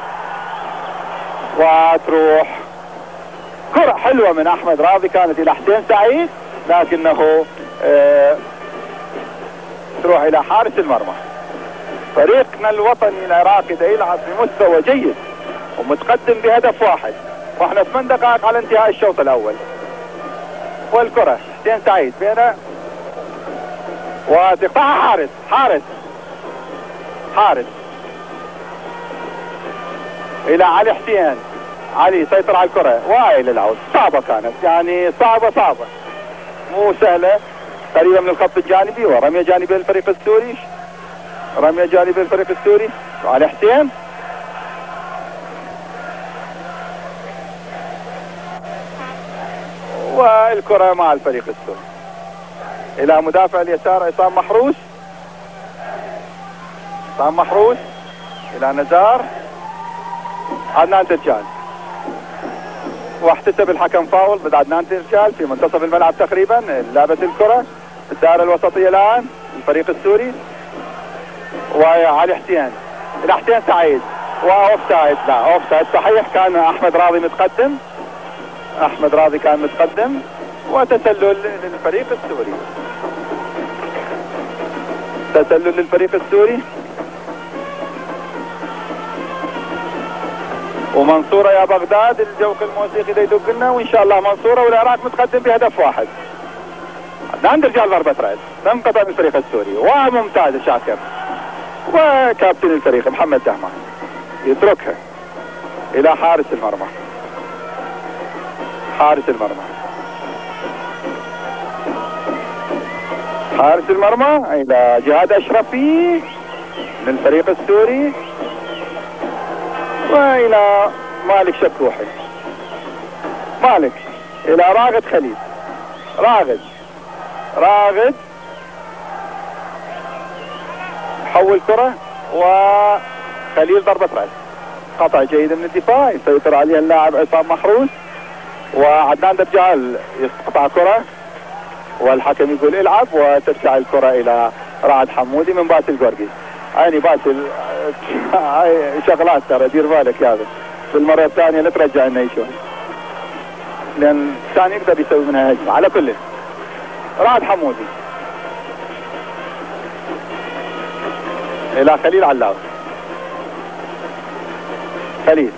وتروح كرة حلوة من احمد راضي كانت الى حسين سعيد، لكنه آه تروح الى حارس المرمى. فريقنا الوطني العراقي ده يلعب بمستوى جيد ومتقدم بهدف واحد، واحنا ثمان دقائق على انتهاء الشوط الاول. والكرة حسين سعيد بينه وتقطعها حارس. حارس حارس الى علي حسين. علي سيطر على الكرة وايل العود. صعبة كانت، يعني صعبة صعبة مو سهلة. قريبة من الخط الجانبي ورمية جانبية للفريق السوري. رمية جانبية للفريق السوري. علي حسين والكرة مع الفريق السوري الى مدافع اليسار عصام محروس. عصام محروس الى نزار. عدنان ترجال، واحتسب الحكم فاول ضد عدنان ترجال في منتصف الملعب تقريبا. لعبت الكرة في الدائرة الوسطية الان الفريق السوري، وعلي حسين الى حسين سعيد واوف سايد. لا اوف سايد صحيح، كان احمد راضي متقدم. احمد راضي كان متقدم، وتسلل للفريق السوري. تسلل للفريق السوري. ومنصورة يا بغداد الجوق الموسيقي ده يدق لنا، وان شاء الله منصورة والعراق متقدم بهدف واحد. عدنان رجال ضربة راس تنقطع من الفريق السوري، وممتاز شاكر. وكابتن الفريق محمد دهمان يتركها الى حارس المرمى. حارس المرمى حارس المرمى الى جهاد اشرفي من الفريق السوري، والى مالك شكوحي. مالك الى راغد خليل. راغد راغد حول كرة، وخليل ضربة راس. قطع جيد من الدفاع يسيطر عليها اللاعب عصام محروس، وعدنان دجال يقطع كرة والحكم يقول العب، وترجع الكرة الى رعد حمودي من باسل قرقي. عيني باسل هاي شغلات ترى، دير بالك يا في المرة الثانية لا ترجع لنا شوي، لان الثاني يقدر يسوي منها هجمة. على كل رعد حمودي الى خليل علاوي. خليل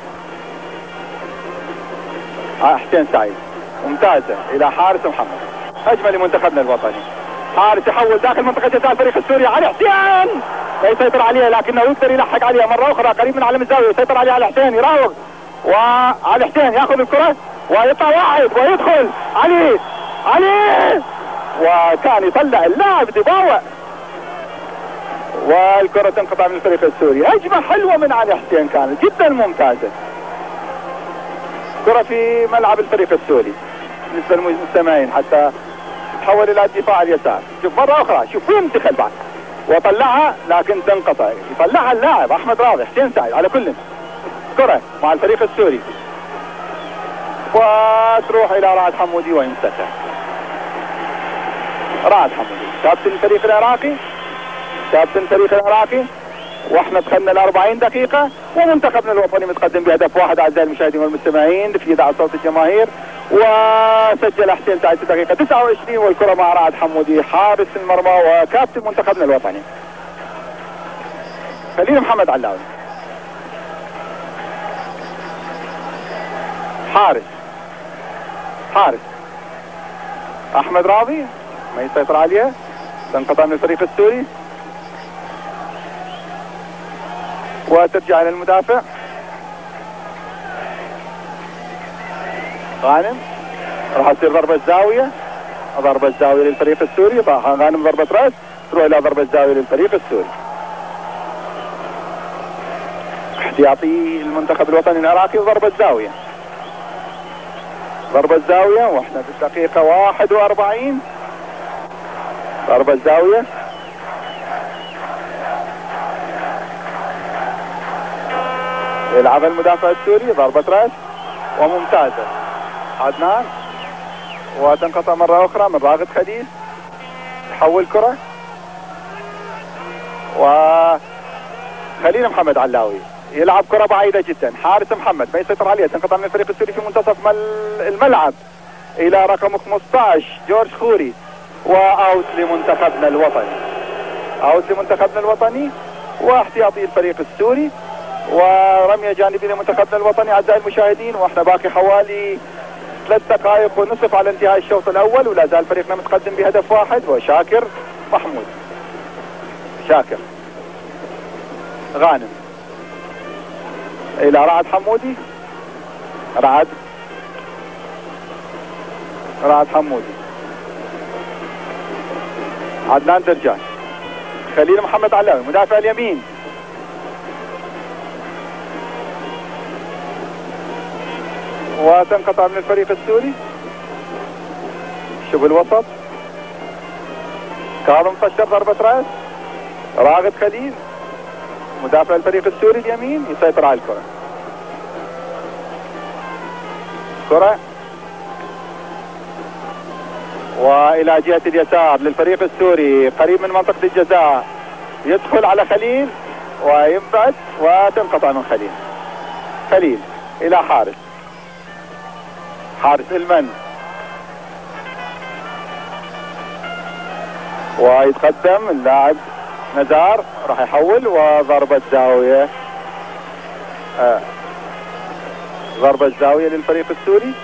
حسين سعيد ممتازة الى حارس محمد. هجمة لمنتخبنا الوطني. حارس يحول داخل منطقة جزاء الفريق السوري. علي حسين لا يسيطر عليها، لكنه يقدر يلحق عليها مرة أخرى قريب من علم الزاوية. يسيطر عليها علي حسين، يراوغ، وعلي حسين ياخذ الكرة ويطلع واحد ويدخل علي علي، وكان يطلع اللاعب دباوة، والكرة تنقطع من الفريق السوري. هجمة حلوة من علي حسين كانت جدا ممتازة. كرة في ملعب الفريق السوري بالنسبة للمستمعين حتى تحول الى الدفاع اليسار. شوف مرة اخرى، شوف وين دخل بعد وطلعها، لكن تنقطع. يطلعها اللاعب احمد راضي. حسين سعيد على كل كرة مع الفريق السوري، وتروح الى رعد حمودي ويمسكها. رعد حمودي كابتن الفريق العراقي، كابتن الفريق العراقي. واحنا دخلنا ل أربعين دقيقة، ومنتخبنا الوطني متقدم بهدف واحد اعزائي المشاهدين والمستمعين في اذاعة صوت الجماهير. وسجل حسين سعيد في الدقيقة تسعة وعشرين، والكرة مع رعد حمودي حارس المرمى وكابتن منتخبنا الوطني. خليل محمد علاوي. حارس حارس احمد راضي ما يسيطر عليها، تنقطع من الفريق السوري وترجع الى المدافع. غانم راح تصير ضربة زاوية، ضربة زاوية للفريق السوري. غانم ضربة راس تروح الى ضربة زاوية للفريق السوري. احتياطي المنتخب الوطني العراقي ضربة زاوية. ضربة زاوية واحنا في الدقيقة واحد وأربعين. ضربة زاوية يلعب المدافع السوري. ضربة راس وممتازة عدنان، وتنقطع مرة أخرى من راغد خليل. يحول كرة، وخليل محمد علاوي يلعب كرة بعيدة جدا. حارس محمد ما يسيطر عليها، تنقطع من الفريق السوري في منتصف الملعب إلى رقم خمسة عشر جورج خوري، وأوت لمنتخبنا الوطني. أوت لمنتخبنا الوطني واحتياطي الفريق السوري، ورمية جانبية لمنتخبنا الوطني أعزائي المشاهدين. واحنا باقي حوالي ثلاث دقائق ونصف على انتهاء الشوط الأول، ولا زال فريقنا متقدم بهدف واحد. وشاكر محمود. شاكر غانم إلى رعد حمودي. رعد رعد حمودي. عدنان درجان. خليل محمد علاوي مدافع اليمين. وتنقطع من الفريق السوري. شوف الوسط، كاظم فشر ضربة رأس، راغد خليل مدافع الفريق السوري اليمين يسيطر على الكرة. كرة والى جهة اليسار للفريق السوري قريب من منطقة الجزاء، يدخل على خليل وينبعث وتنقطع من خليل. خليل الى حارس، حارس المن ويتقدم اللاعب نزار، راح يحول وضربة زاوية. آه. ضربة زاوية للفريق السوري،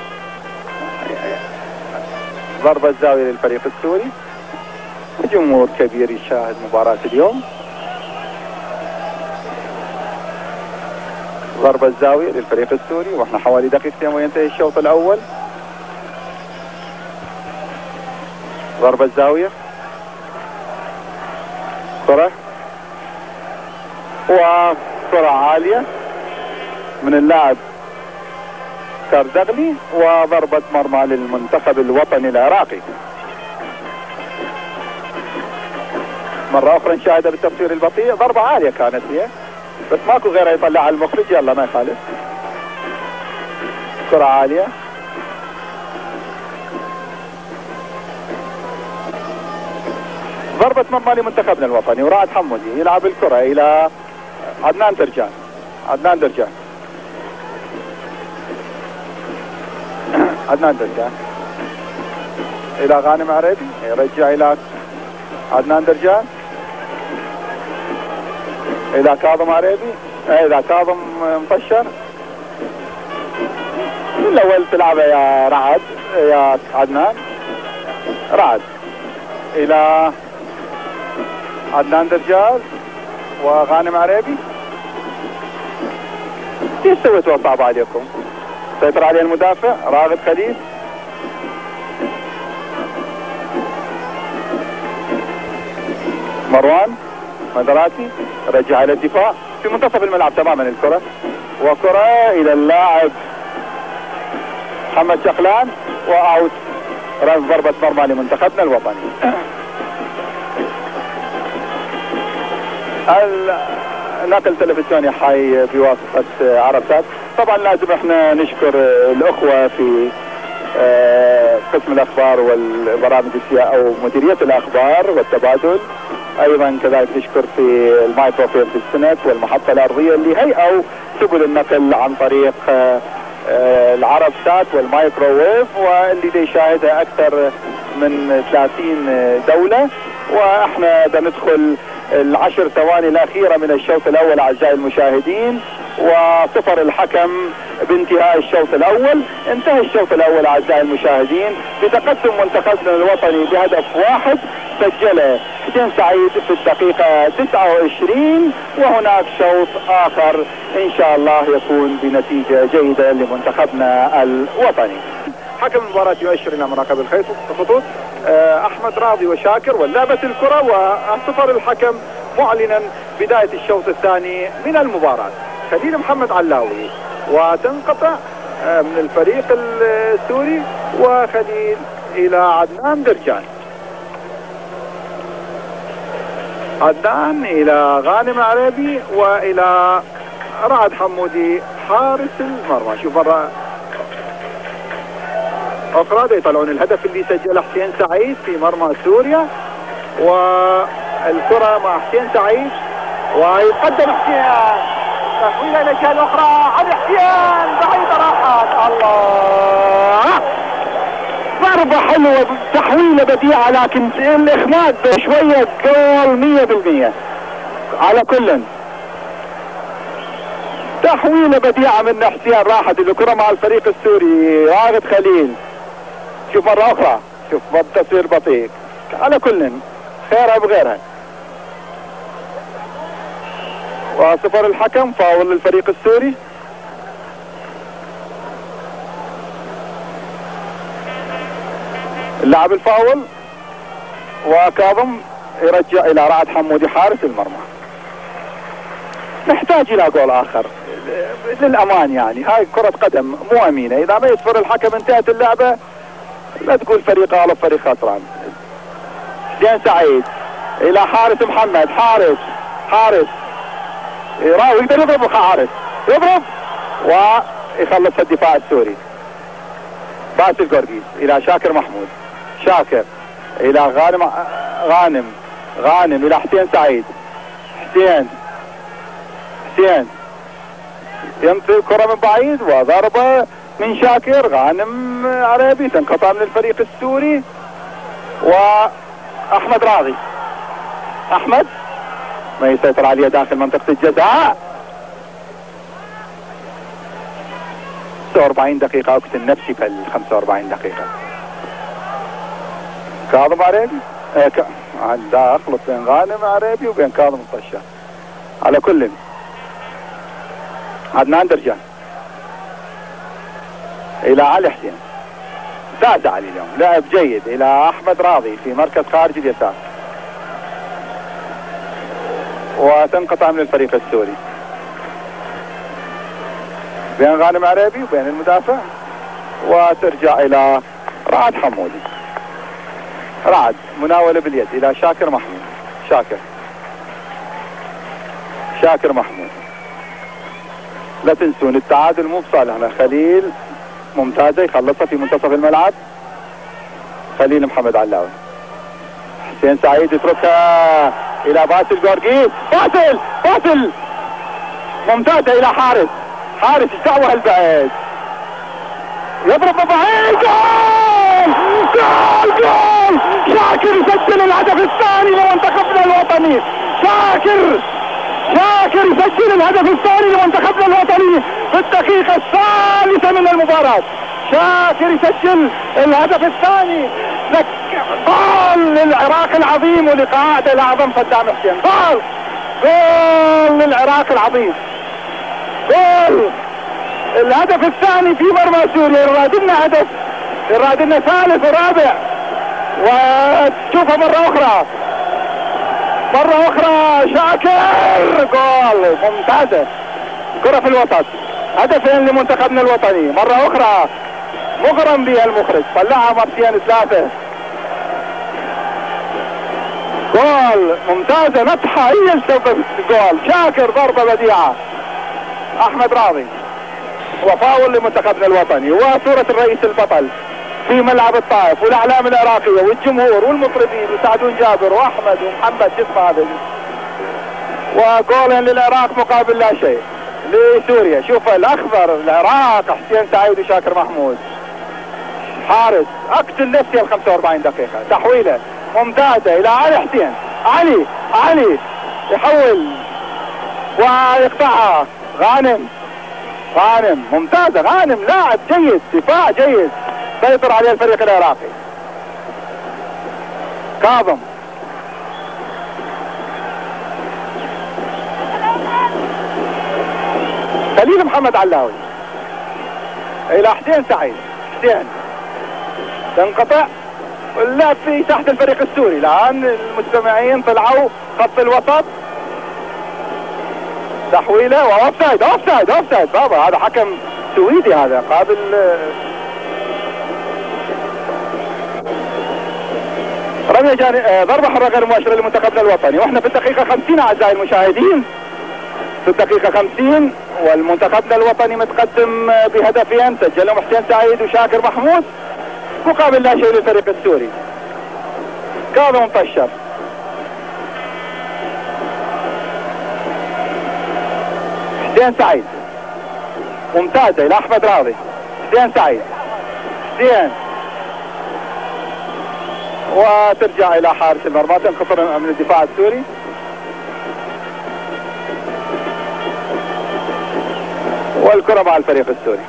ضربة زاوية للفريق السوري. جمهور كبير يشاهد مباراة اليوم. ضربة زاوية للفريق السوري واحنا حوالي دقيقتين وينتهي الشوط الأول. ضربة زاوية، كرة وكرة عالية من اللاعب كاردغلي وضربة مرمى للمنتخب الوطني العراقي. مرة أخرى نشاهدها بالتفسير البطيء، ضربة عالية كانت هي بس ماكو غيرها يطلعها المخرج، يلا ما يخالف. كرة عالية، ضربة مرمى لمنتخبنا الوطني ورائد حمودي يلعب الكرة إلى عدنان درجان. عدنان درجان عدنان درجان إلى غانم عريبي، يرجع إلى عدنان درجان إلى كاظم عريبي، إلى كاظم مفشر. من الأول تلعبه يا رعد يا عدنان، رعد إلى عدنان درجال وغانم عريبي. ايش سويتوا صعب عليكم؟ سيطر عليه المدافع راغب خليل، مروان مدراتي رجع الى الدفاع في منتصف الملعب تماما الكرة، وكرة الى اللاعب محمد شخلان واوت، رمز ضربة مرمى لمنتخبنا الوطني. النقل التلفزيوني حي بواسطة عربسات. طبعا لازم احنا نشكر الاخوة في قسم الاخبار والبرامج السياسية او مديرية الاخبار والتبادل، ايضا كذلك نشكر في المايكروفيلد السنت والمحطة الارضية اللي هيئوا سبل النقل عن طريق العرب سات والمايكروويف، واللي دي يشاهدها اكثر من ثلاثين دولة. واحنا بندخل العشر ثواني الاخيرة من الشوط الاول اعزائي المشاهدين، وصفر الحكم بانتهاء الشوط الاول. انتهى الشوط الاول اعزائي المشاهدين بتقدم منتخبنا الوطني بهدف واحد سجله حسين سعيد في الدقيقة تسعة وعشرين، وهناك شوط اخر ان شاء الله يكون بنتيجة جيدة لمنتخبنا الوطني. حكم المباراة يؤشر الى مراقب الخطوط احمد راضي وشاكر ولعبة الكرة، وصفر الحكم معلنا بداية الشوط الثاني من المباراة. خليل محمد علاوي وتنقطع من الفريق السوري، وخليل الى عدنان درجان، عدنان الى غانم عريبي والى رعد حمودي حارس المرمى. شوف مرة أخرى يطلعون الهدف اللي سجله حسين سعيد في مرمى سوريا، والكرة مع حسين سعيد ويقدم حسين، تحويلة إلى الجهة الأخرى على حسين بعيدة راحت. الله، ضربة حلوة، تحويلة بديعة، لكن الإخماد شوية جول مية بالمية. على كل تحويلة بديعة من حسين راحت الكرة مع الفريق السوري راغد خليل. شوف مرة أخرى، شوف تصوير بطيء. على كل خيرها بغيرها. وصفر الحكم، فاول للفريق السوري. اللاعب الفاول وكاظم يرجع إلى رعد حمودي حارس المرمى. نحتاج إلى جول آخر للأمان، يعني هاي كرة قدم مو أمينة، إذا ما يصفر الحكم انتهت اللعبة لا تقول فريق غالب فريق خسران. حسين سعيد الى حارس محمد، حارس حارس يراوي يقدر يضرب حارس، يضرب ويخلص الدفاع السوري. باسل قرقيس الى شاكر محمود، شاكر الى غانم غانم غانم الى حسين سعيد، حسين حسين ينطي الكرة من بعيد وضربة من شاكر. غانم عربي تنقطع من الفريق السوري. واحمد راضي، احمد ما يسيطر عليه داخل منطقة الجزاء. خمسة وأربعين دقيقة اقتل نفسي في ال خمسة وأربعين دقيقة. كاظم عريبي اه ك... دا اخلط بين غانم عريبي وبين كاظم الطشة. على كل عدنان درجان الى علي حسين، زاد علي اليوم لعب جيد الى احمد راضي في مركز خارج اليسار. وتنقطع من الفريق السوري بين غانم عريبي وبين المدافع، وترجع الى رعد حمودي. رعد مناولة باليد الى شاكر محمود، شاكر شاكر محمود. لا تنسون التعادل مو بصالحنا. خليل ممتازة يخلصها في منتصف الملعب، خليل محمد علاوي. حسين سعيد يتركها الى باسل قرقيس، باسل باسل ممتازة الى حارس، حارس يسعوها البعيد، يضرب بعيد. جول جول جول! شاكر يسجل الهدف الثاني لمنتخبنا الوطني. شاكر شاكر يسجل الهدف الثاني لمنتخبنا الوطني في الدقيقة الثالثة من المباراة. شاكر يسجل الهدف الثاني. جول للعراق العظيم ولقائد الاعظم صدام حسين. جول جول للعراق العظيم. جول الهدف الثاني في مرمى سوريا. يراد لنا هدف، يراد لنا ثالث ورابع، وتشوفها مرة أخرى مرة أخرى. شاكر جول ممتازة، كرة في الوسط، هدفين لمنتخبنا الوطني. مرة أخرى مغرم بها المخرج، طلعها مرتين ثلاثة. جول ممتازة، نطحة هي السبب الجول. شاكر ضربة بديعة. أحمد راضي وفاول لمنتخبنا الوطني. وصورة الرئيس البطل في ملعب الطائف والاعلام العراقيه والجمهور والمطربين وسعدون جابر واحمد ومحمد جسم هذا. وجولين للعراق مقابل لا شيء لسوريا. شوف الاخضر العراق حسين سعيد وشاكر محمود. حارس اقتل نفسي ال خمسة وأربعين دقيقه. تحويله ممتازه الى علي حسين. علي علي يحول ويقطعها. غانم غانم ممتازه. غانم لاعب جيد، دفاع جيد، سيطر عليه الفريق العراقي. كاظم خليل محمد علاوي الى حسين سعيد. حسين تنقطع اللعب في تحت الفريق السوري. الان المستمعين طلعوا خط الوسط. تحويله واوفسايد اوفسايد اوفسايد. بابا هذا حكم سويدي، هذا قابل رمية جانب، ضربة حرة غير مباشرة لمنتخبنا الوطني. واحنا في الدقيقة خمسين اعزائي المشاهدين، في الدقيقة خمسين والمنتخبنا الوطني متقدم بهدفين سجلهم حسين سعيد وشاكر محمود مقابل لا شيء للفريق السوري. كاظم مطشر، حسين سعيد ممتازة الى احمد راضي. حسين سعيد حسين وترجع الى حارس المرمى. تنقطع من الدفاع السوري. والكرة مع الفريق السوري.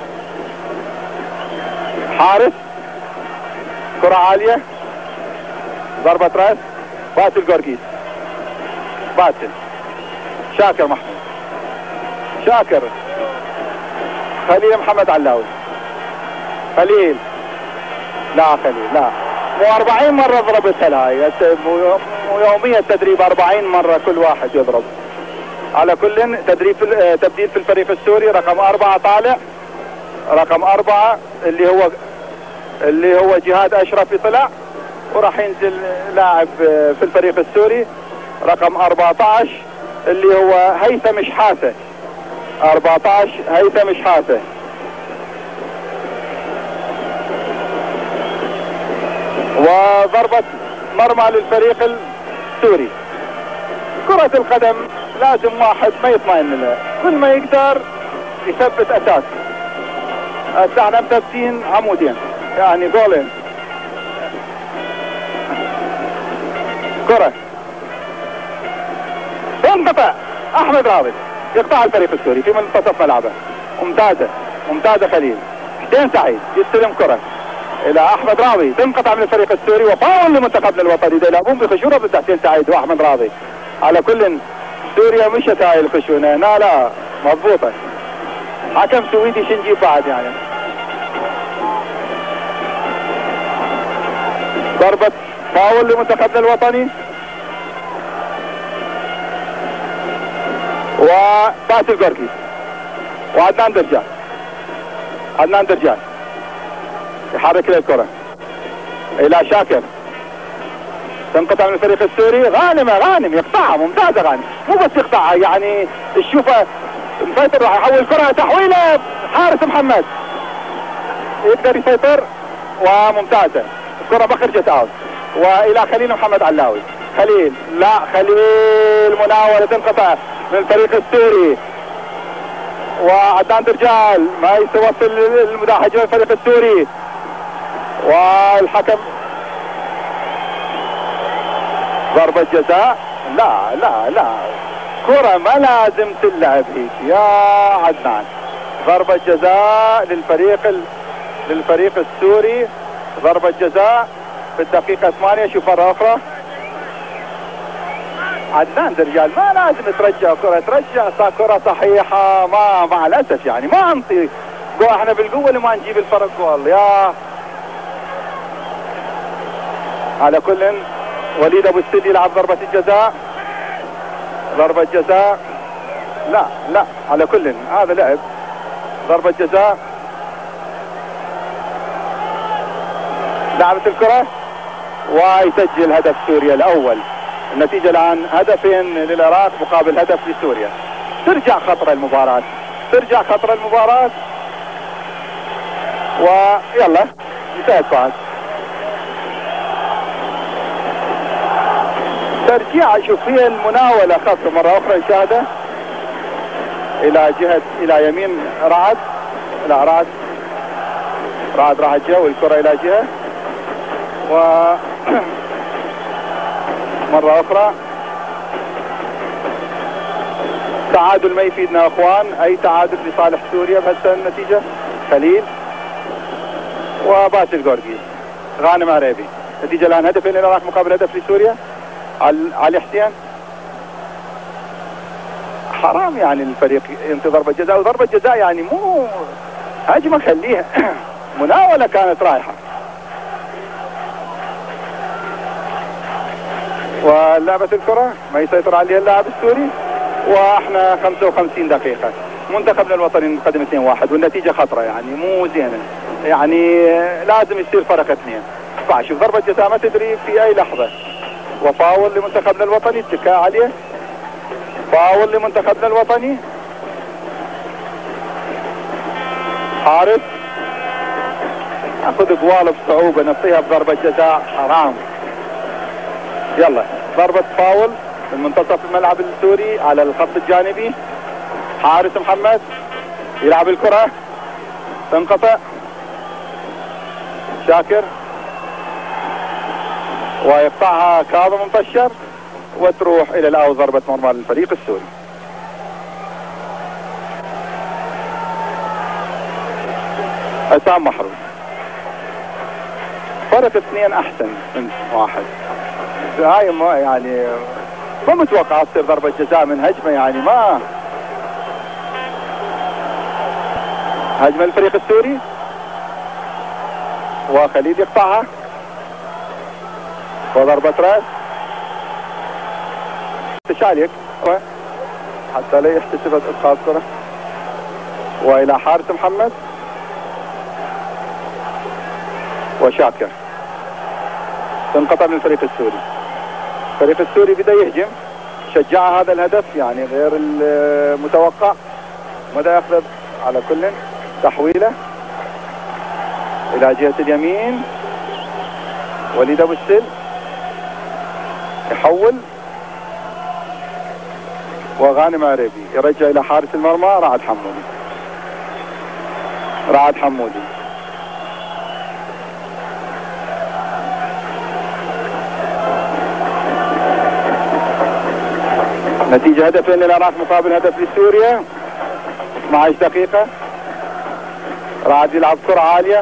حارس، كرة عالية، ضربة راس. باسل قرقيس، باسل شاكر محمود، شاكر خليل محمد علاوي. خليل لا خليل لا مو أربعين مرة ضربتها هاي، يوميا تدريب أربعين مرة كل واحد يضرب. على كل تدريب في تبديل في الفريق السوري. رقم أربعة طالع، رقم أربعة اللي هو اللي هو جهاد اشرف طلع، وراح ينزل لاعب في الفريق السوري رقم أربعة عشر اللي هو هيثم شحاته. أربعة عشر هيثم شحاته. وضربة مرمى للفريق السوري. كرة القدم لازم واحد ما يطمئن لها، كل ما يقدر يثبت اساس. هسه احنا مثبتين عمودين يعني جولين. كرة انقطع، احمد راضي يقطع الفريق السوري في منتصف ملعبه. ممتازة ممتازة خليل. حسين سعيد يستلم كرة الى احمد راضي، تنقطع من الفريق السوري وفاول لمنتخبنا الوطني. ده يلعبون بخشونه ضد حسين سعيد واحمد راضي. على كل سوريا مشت هاي الخشونه هنا، لا مضبوطه. حكم سويدي شنجيب بعد يعني. ضربة فاول لمنتخبنا الوطني. وباسل جورجي وعدنان درجان. عدنان درجان يحرك الكرة الى شاكر، تنقطع من الفريق السوري. غانم غانم يقطعها، ممتازة غانم، مو بس يقطعها يعني تشوفه مسيطر. راح يحول كرة تحويلة حارس محمد يقدر يسيطر وممتازة. الكرة ما خرجت اوت والى خليل محمد علاوي. خليل لا خليل مناولة تنقطع من الفريق السوري. وعدنان درجال ما يتوصل المداحجة من الفريق السوري. والحكم ضربة جزاء. لا لا لا كرة ما لازم تلعب هيك يا عدنان. ضربة جزاء للفريق ال... للفريق السوري. ضربة جزاء في الدقيقة ثمانية. شوف مرة أخرى عدنان درجال ما لازم ترجع كرة، ترجع كرة صحيحة. ما مع الأسف يعني ما نطي جول، احنا بالقوة لما نجيب الفرق جول يا. على كل وليد ابو السد يلعب ضربة الجزاء. ضربة جزاء لا لا على كل هذا لعب ضربة جزاء. لعبت الكرة ويسجل هدف سوريا الأول. النتيجة الآن هدفين للعراق مقابل هدف لسوريا. ترجع خطر المباراة، ترجع خطر المباراة. ويلا انتهت بعد ترجيع. شوف هي المناولة خطر مرة أخرى إشادة إلى جهة إلى يمين رعد. لا رعد رعد راح جهة والكرة إلى جهة. و مرة أخرى تعادل ما يفيدنا أخوان، أي تعادل لصالح سوريا بهسه النتيجة. خليل وباسل جورجي. غانم عريبي. النتيجة الآن هدفين للعراق مقابل هدف لسوريا. علي حسين حرام يعني الفريق ينتظر ضربة جزاء، وضربة جزاء يعني مو هجمة خليها مناولة كانت رايحة. ولعبة الكرة ما يسيطر عليها اللاعب السوري. واحنا خمسة وخمسين دقيقة منتخبنا الوطني مقدم اثنين واحد والنتيجة خطرة يعني مو زينة يعني لازم يصير فرق اثنين. فشوف ضربة جزاء ما تدري في اي لحظة. وفاول لمنتخبنا الوطني اتكاء عليه. فاول لمنتخبنا الوطني. حارس اخذ قوال بصعوبة نعطيها بضربة جزاء حرام. يلا ضربة فاول من منتصف الملعب السوري على الخط الجانبي. حارس محمد يلعب الكرة تنقطع. شاكر ويقطعها كاظم مطشر وتروح الى الاوت. ضربة مرمى للفريق السوري. عصام محروس. فرق اثنين احسن من واحد. هاي ما يعني ما متوقع تصير ضربة جزاء من هجمة يعني ما هجمة الفريق السوري. وخليل يقطعها وضربة راس. تشاليك حتى لا يحتسب اسقاط كرة. والى حارس محمد وشاكر. تنقطع من الفريق السوري. الفريق السوري بدأ يهجم، شجع هذا الهدف يعني غير المتوقع، بدأ ياخذ على كل تحويله الى جهة اليمين. وليد ابو السل يحول، وغانم عريبي يرجع الى حارس المرمى رعد حمودي. رعد حمودي نتيجة هدفين للعراق مقابل هدف لسوريا. اثنعش دقيقة. رعد يلعب كرة عالية،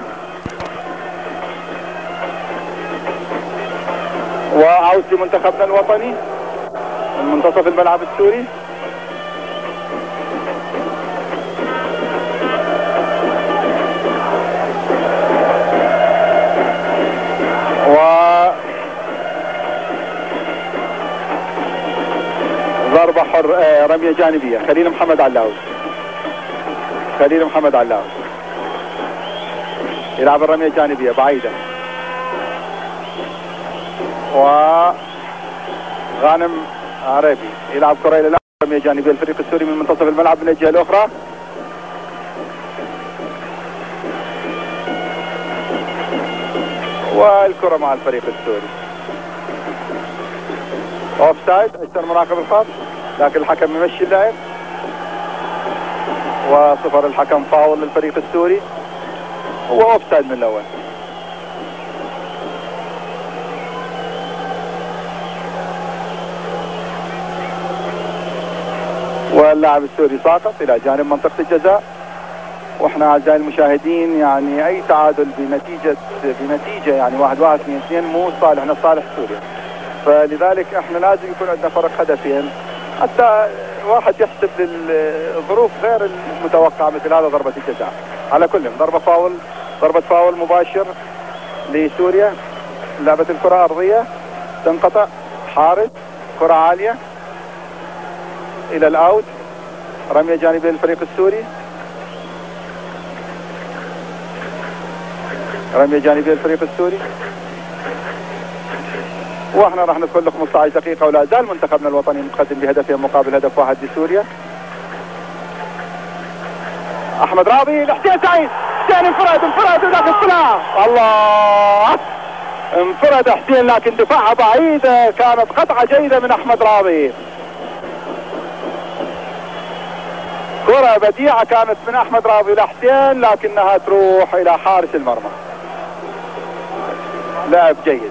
وعود لمنتخبنا الوطني من منتصف الملعب السوري. و ضربة حر آه رمية جانبية. خليل محمد علاوي. خليل محمد علاوي يلعب الرمية الجانبية بعيدة، وغانم عريبي يلعب كرة إلى رمية جانبية الفريق السوري من منتصف الملعب من الجهة الأخرى. والكرة مع الفريق السوري. اوف سايد، اشتر مراقب الخط، لكن الحكم يمشي اللعب، وصفر الحكم فاول للفريق السوري، هو اوف سايد من الاول. واللاعب السوري ساقط الى جانب منطقة الجزاء. واحنا اعزائي المشاهدين يعني اي تعادل بنتيجة بنتيجة يعني واحد واحد اثنين اثنين مو صالح، احنا صالح سوريا، فلذلك احنا لازم يكون عندنا فرق هدفين حتى واحد يحسب للظروف غير المتوقعة مثل هذا ضربة الجزاء. على كل ضربة فاول، ضربة فاول مباشر لسوريا. لعبة الكرة أرضية تنقطع، حارس، كرة عالية إلى الأوت، رمية جانبية للفريق السوري. رمية جانبية للفريق السوري، واحنا راح ندخل ل خمسة عشر دقيقة، ولا زال منتخبنا الوطني متقدم بهدفين مقابل هدف واحد لسوريا. احمد راضي لحسين سعيد، حسين انفرد انفرد ولكن طلع، الله انفرد حسين لكن دفاعها بعيدة، كانت قطعة جيدة من احمد راضي. كرة بديعة كانت من احمد راضي لحسين، لكنها تروح الى حارس المرمى. لاعب جيد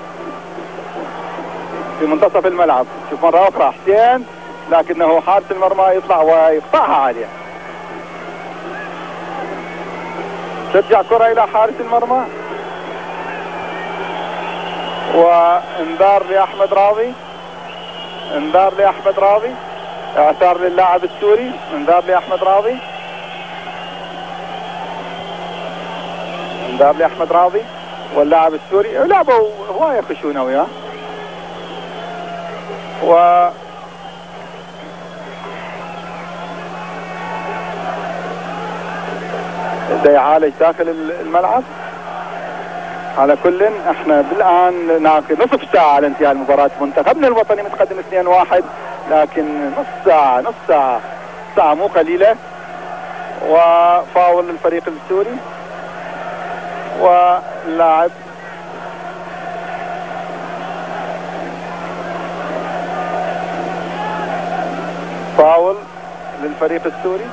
في منتصف الملعب. شوف مرة أخرى حسين، لكنه حارس المرمى يطلع ويقطعها عالية. ترجع كرة إلى حارس المرمى، وانذار لأحمد راضي. انذار لأحمد راضي، اعتار للاعب السوري. انذار لأحمد راضي، انذار لأحمد راضي واللاعب السوري لعبوا هواية خشونة وياه، و بده يعالج داخل الملعب. على كل احنا بالان ناقص نصف ساعة على انتهاء المباراة. منتخبنا الوطني متقدم اثنين واحد، لكن نص ساعة نص ساعة ساعة مو قليلة. وفاول للفريق السوري، واللاعب فاول للفريق السوري.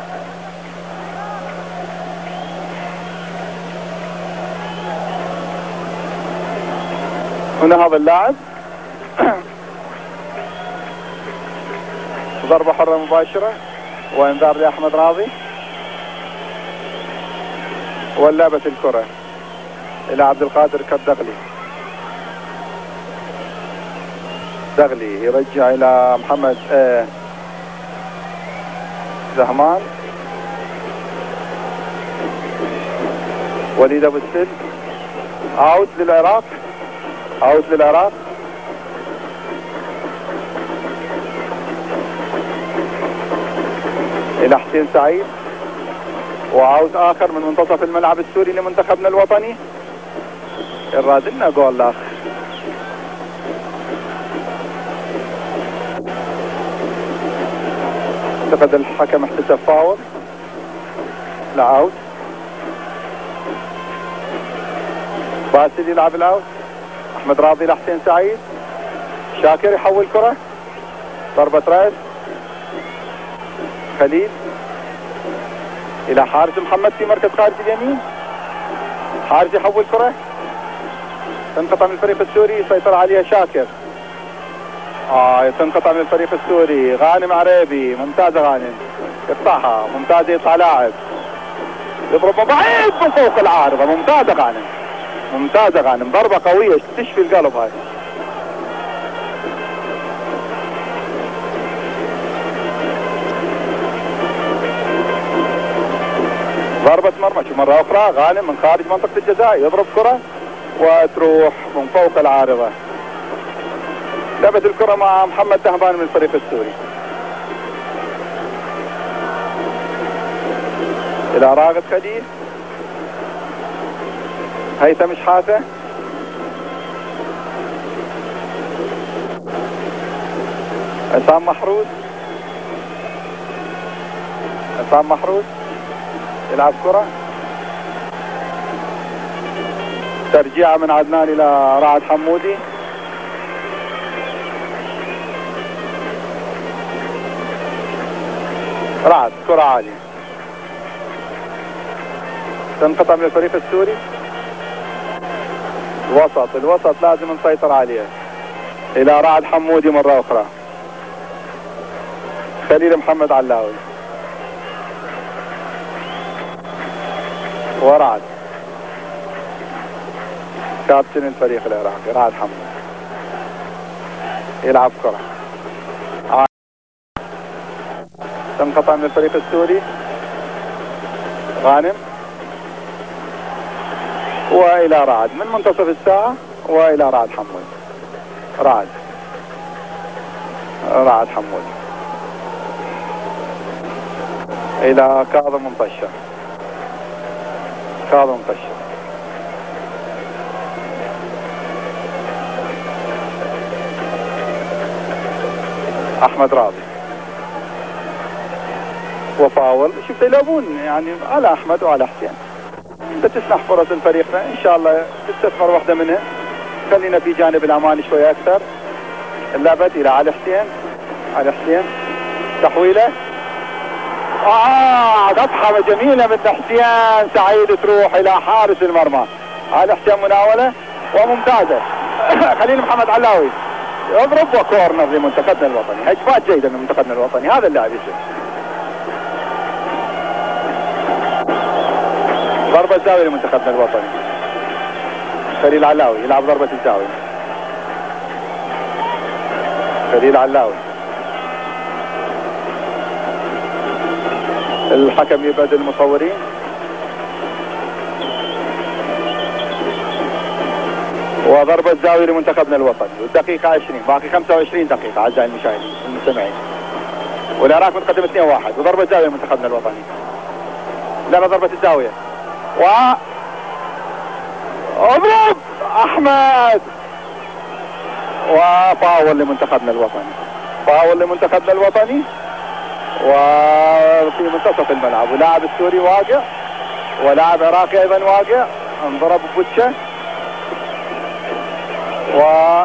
هنا هذا اللاعب ضربة حرة مباشرة، وانذار لأحمد راضي. ولعبة الكرة إلى عبد القادر كالدغلي. دغلي يرجع إلى محمد آه زهمان. وليد ابو السل، اوت للعراق، اوت للعراق. الى حسين سعيد، واوت اخر من منتصف الملعب السوري لمنتخبنا الوطني. الراد لنا جول الاخ. اعتقد الحكم احتسب فاول. لاوت. باسل يلعب الاوت. احمد راضي لحسين سعيد. شاكر يحول كرة. ضربة راس. خليل الى حارس محمد في مركز خارج اليمين. حارس يحول كرة. تنقطع من الفريق السوري يسيطر عليها شاكر. اه تنقطع من الفريق السوري. غانم عريبي ممتازة غانم يقطعها. ممتازة يطلع لاعب يضرب بعيد من فوق العارضة. ممتازة غانم ممتازة غانم ضربة قوية تشفي القلب هاي. ضربة مرمى مرة أخرى. غانم من خارج منطقة الجزاء يضرب كرة وتروح من فوق العارضة. لعبت الكرة مع محمد دهبان من الفريق السوري. إلى راغب خليل. هيثم شحاتة. عصام محروس. عصام محروس يلعب كرة. ترجيعة من عدنان إلى رعد حمودي. رعد كرة عالية تنقطع من الفريق السوري. الوسط الوسط لازم نسيطر عليها. إلى رعد حمودي مرة أخرى. خليل محمد علاوي ورعد كابتن الفريق العراقي رعد حمود يلعب كرة. تنقطع من الفريق السوري. غانم والى رعد من منتصف الساعة والى رعد حمود. رعد رعد حمود الى كاظم مطشر. كاظم مطشر احمد راضي وفاول. شفت يلعبون يعني على احمد وعلى حسين. بتسمح فرص لفريقنا ان شاء الله تستثمر واحده منها. خلينا في جانب الامان شويه اكثر. اللعبت الى علي حسين. علي حسين تحويله. اه قطحه جميله من حسين سعيد تروح الى حارس المرمى. علي حسين مناوله وممتازه. خليل محمد علاوي يضرب وكورنر لمنتخبنا الوطني. هجمات جيده من منتخبنا الوطني. هذا اللاعب يسوي. ضربة زاوية لمنتخبنا الوطني. خليل علاوي يلعب ضربة الزاوية. خليل علاوي. الحكم يبدل المصورين. وضربة زاوية لمنتخبنا الوطني. والدقيقة عشرين باقي خمسة وعشرين دقيقة أعزائي المشاهدين المستمعين. والعراق متقدم اثنين واحد. وضربة زاوية لمنتخبنا الوطني. لعبة ضربة الزاوية. و اضرب احمد وفاول لمنتخبنا الوطني. فاول لمنتخبنا الوطني وفي منتصف الملعب. ولاعب السوري واقع ولاعب عراقي ايضا واقع. انضرب بوتشه و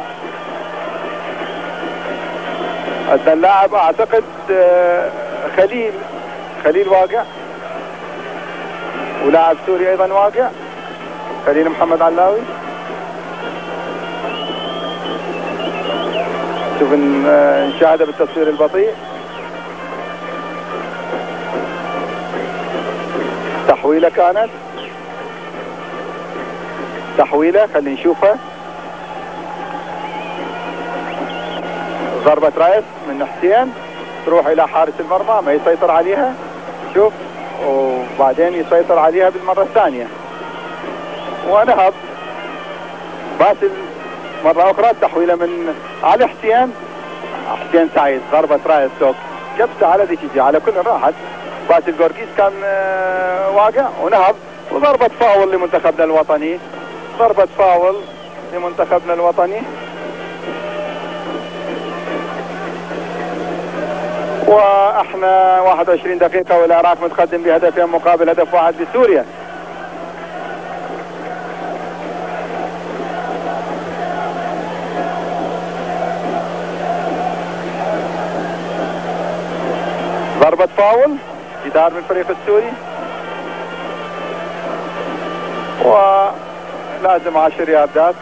ادى اللاعب اعتقد خليل خليل واقع. ولاعب سوري ايضا واقع. خليل محمد علاوي. شوف نشاهده بالتصوير البطيء. تحويله كانت تحويله خلينا نشوفها. ضربة رايس من حسين تروح الى حارس المرمى ما يسيطر عليها. شوف وبعدين يسيطر عليها بالمرة الثانية ونهض. باسل مرة أخرى تحويلة من علي حسين. حسين سعيد ضربة رايس توك كبسة على ذي تجي على كل راحت. باسل جورجيس كان واقع ونهض. وضربة فاول لمنتخبنا الوطني ضربة فاول لمنتخبنا الوطني. واحنا واحد وعشرين دقيقة والعراق متقدم بهدفين مقابل هدف واحد لسوريا. ضربة فاول جدار من الفريق السوري، ولازم عشر ياردات.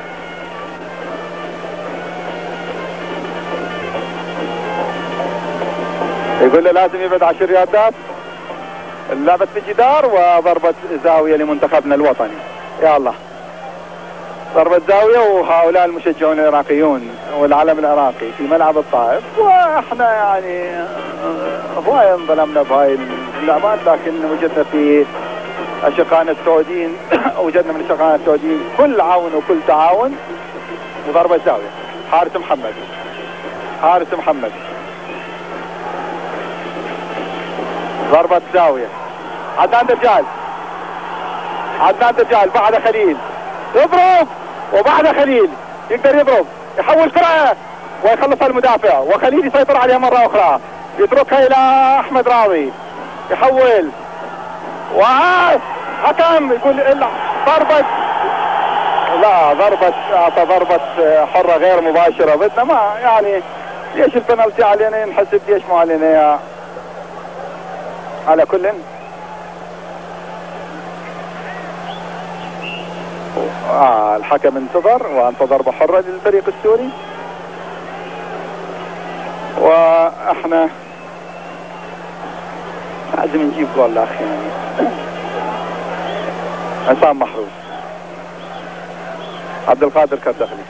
يقول له لازم يبعد عشر ياردات. اللعبة في الجدار وضربة زاوية لمنتخبنا الوطني. يا الله، ضربة زاوية، وهؤلاء المشجعون العراقيون والعلم العراقي في ملعب الطائف. واحنا يعني هواية انظلمنا بهاي اللعبات، لكن وجدنا في اشقائنا السعوديين وجدنا من اشقائنا السعوديين كل عون وكل تعاون. وضربة زاوية، حارس محمد، حارس محمد، ضربة زاوية. عدنان دجال، عدنان دجال بعد خليل يضرب، وبعد خليل يقدر يضرب، يحول كرة ويخلصها المدافع، وخليل يسيطر عليها مرة أخرى، يتركها إلى أحمد راضي، يحول، وحكم يقول ضربة، لا ضربة، أعطى ضربة حرة غير مباشرة. بدنا ما يعني ليش البنالتي علينا ينحسب، ليش مو علينا يا على كل. آه الحكم انتظر وانت ضربة حرة للفريق السوري. واحنا لازم نجيب جول الاخ يعني. عصام محروس، عبد القادر كردغلي،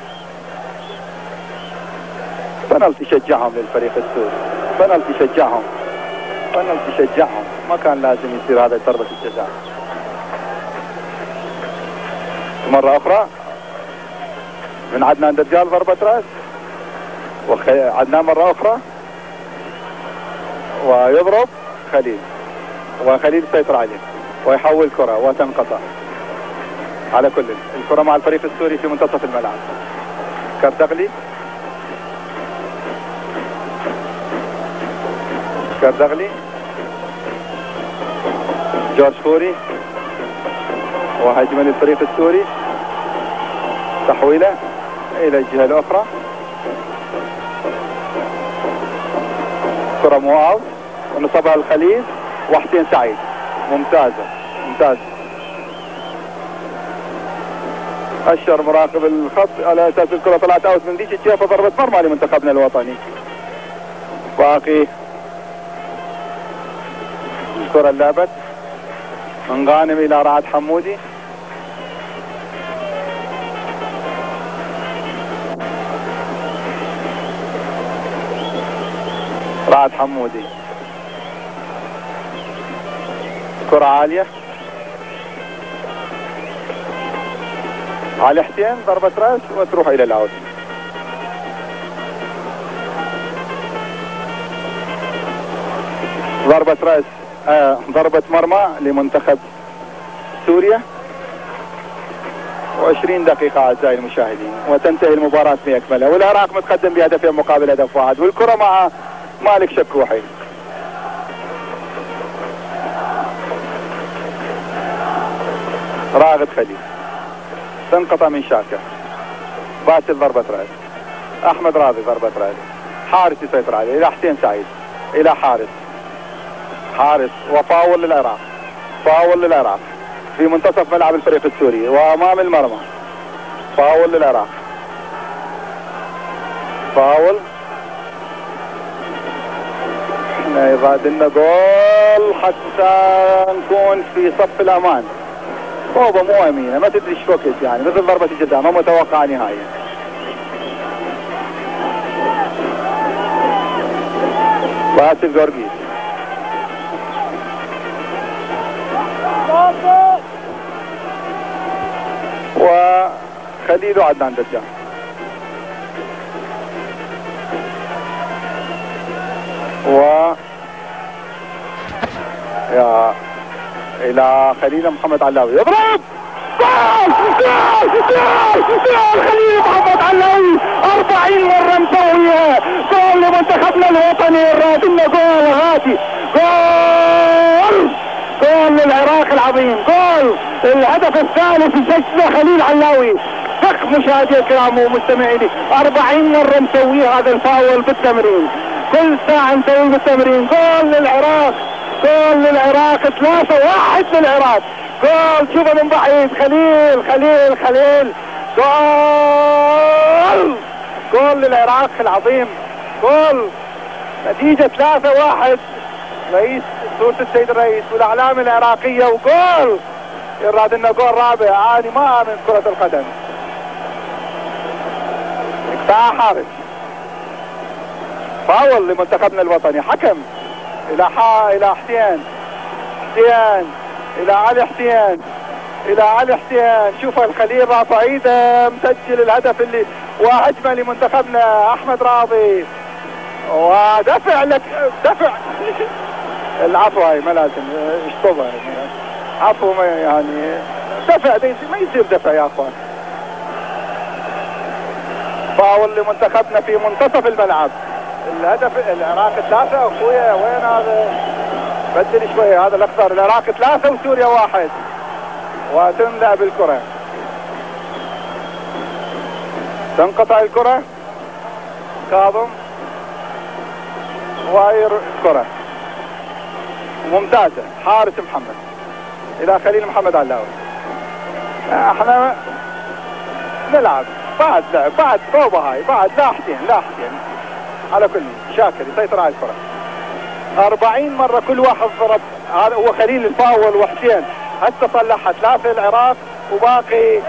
بنالتي شجعهم للفريق السوري، بنالتي شجعهم، بنالتي شجعهم، ما كان لازم يصير هذا ضربة الجزاء. مرة أخرى من عدنان دجال ضربة رأس، وعدنان مرة أخرى ويضرب خليل، وخليل يسيطر عليه ويحول كرة وتنقطع. على كل الكرة مع الفريق السوري في منتصف الملعب. كردغلي، كردغلي، جورج فوري، وهجمة للفريق السوري، تحويله الى الجهة الاخرى، كرة معاذ ونصبها الخليل وحسين سعيد، ممتازة ممتازة. اشر مراقب الخط على اساس الكرة طلعت اوت من ذيك الجهة، فضربة مرمى لمنتخبنا الوطني. باقي الكرة لعبت من غانم الى رعد حمودي، رعد حمودي، كرة عالية، علي حسين ضربة راس وتروح الى الاوت. ضربة راس، آه ضربة مرمى لمنتخب سوريا. وعشرين دقيقة اعزائي المشاهدين وتنتهي المباراة في اكملها، والعراق متقدم بهدفين مقابل هدف واحد، والكرة مع مالك شكوحي. راغب خليل، تنقطع من شاكر، باسل ضربة راس، احمد راضي ضربة راس، حارس يسيطر عليه الى حسين سعيد، الى حارس، حارس وفاول للعراق، فاول للعراق في منتصف ملعب الفريق السوري وامام المرمى. فاول للعراق، فاول. احنا يبادلنا جول حتى نكون في صف الامان. صوبة مو امينه، ما تدري ايش وقت يعني، مثل ضربة الجزاء ما متوقعة نهائيا. باسل جورجيس، وخليل وعدنان دجال. و يا الى خليل محمد علاوي يضرب جول. جول خليل محمد علاوي أربعين مرة مسويها. جول لمنتخبنا الوطني الرادنا. جول غادي. جول جول للعراق العظيم. جول الهدف الثالث سجله خليل علاوي. فخ مشاهدي الكرام ومستمعيني أربعين مرة مسوي هذا الفاول بالتمرين. كل ساعة نسويه بالتمرين. جول للعراق. جول للعراق. ثلاثة واحد للعراق. جول شوفه من بعيد. خليل خليل خليل. جول جول للعراق العظيم. جول نتيجة ثلاثة واحد. رئيس صورة السيد الرئيس والأعلام العراقية. وجول يراد لنا جول رابع. أنا ما آمن كرة القدم. اقطاع حارس. فاول لمنتخبنا الوطني. حكم الى حا الى حسين. حسين الى علي حسين. الى علي حسين. شوف الخليل رافع ايده مسجل الهدف اللي وهجمه لمنتخبنا. احمد راضي ودفع لك دفع. العفو هاي ما لازم اشطبها. عفو ما يعني دفع ما يصير دفع يا اخوان. فاول لمنتخبنا في منتصف الملعب. الهدف العراق ثلاثة. اخويا وين هذا؟ بدل شوية هذا الاخضر. العراق ثلاثة وسوريا واحد. وتنلعب الكرة. تنقطع الكرة. كاظم واير الكرة ممتازة. حارس محمد الى خليل محمد علاوي. احنا نلعب بعد لعب بعد صوبة هاي بعد لا حسين لا حسين. على كل شاكر يسيطر على الكرة. أربعين مرة كل واحد ضرب. هذا هو خليل الفاول وحسين هسه صلحها. ثلاثة العراق وباقي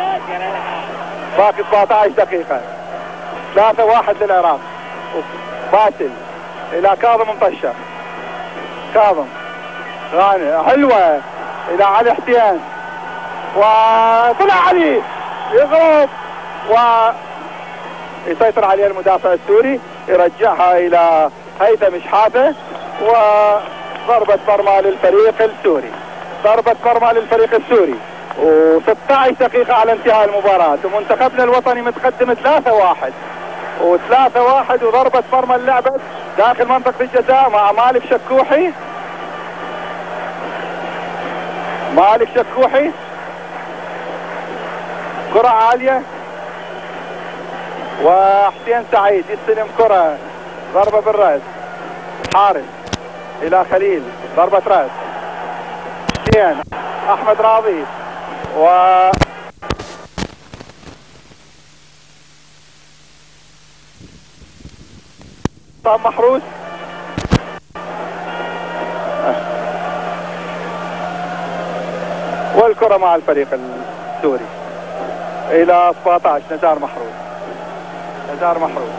باقي سبعة عشر دقيقة. ثلاثة واحد للعراق. باسل إلى كاظم مطشر. كاظم غاني حلوة إلى علي حسين. وطلع علي يضرب ويسيطر عليه المدافع السوري. يرجعها الى هيثم شحاته. وضربة مرمى للفريق السوري. ضربة مرمى للفريق السوري. و16 دقيقة على انتهاء المباراة. ومنتخبنا الوطني متقدم ثلاثة واحد. وثلاثة واحد وضربة مرمى اللعبة داخل منطقة الجزاء مع مالك شكوحي. مالك شكوحي. كرة عالية. وحسين سعيد يستلم كرة. ضربة بالرأس. حارس إلى خليل. ضربة رأس. حسين. أحمد راضي. و طام محروس. والكرة مع الفريق السوري إلى سبعة عشر. نزار محروس. نزار محروس.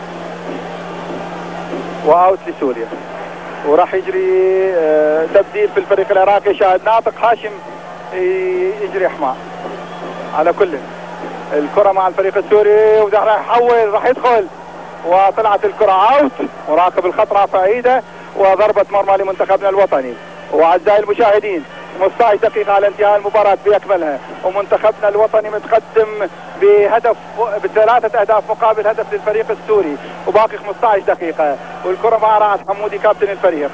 واوت لسوريا. وراح يجري تبديل في الفريق العراقي. شاهد ناطق هاشم يجري حماء. على كل الكرة مع الفريق السوري وده راح يحول راح يدخل. وطلعت الكرة اوت. مراقب الخط رافع ايده. وضربة مرمى لمنتخبنا الوطني. واعزائي المشاهدين خمسة عشر دقيقة على انتهاء المباراة بأكملها. ومنتخبنا الوطني متقدم بهدف بثلاثة أهداف مقابل هدف للفريق السوري. وباقي خمسة عشر دقيقة. والكرة مع رعد حمودي كابتن الفريق.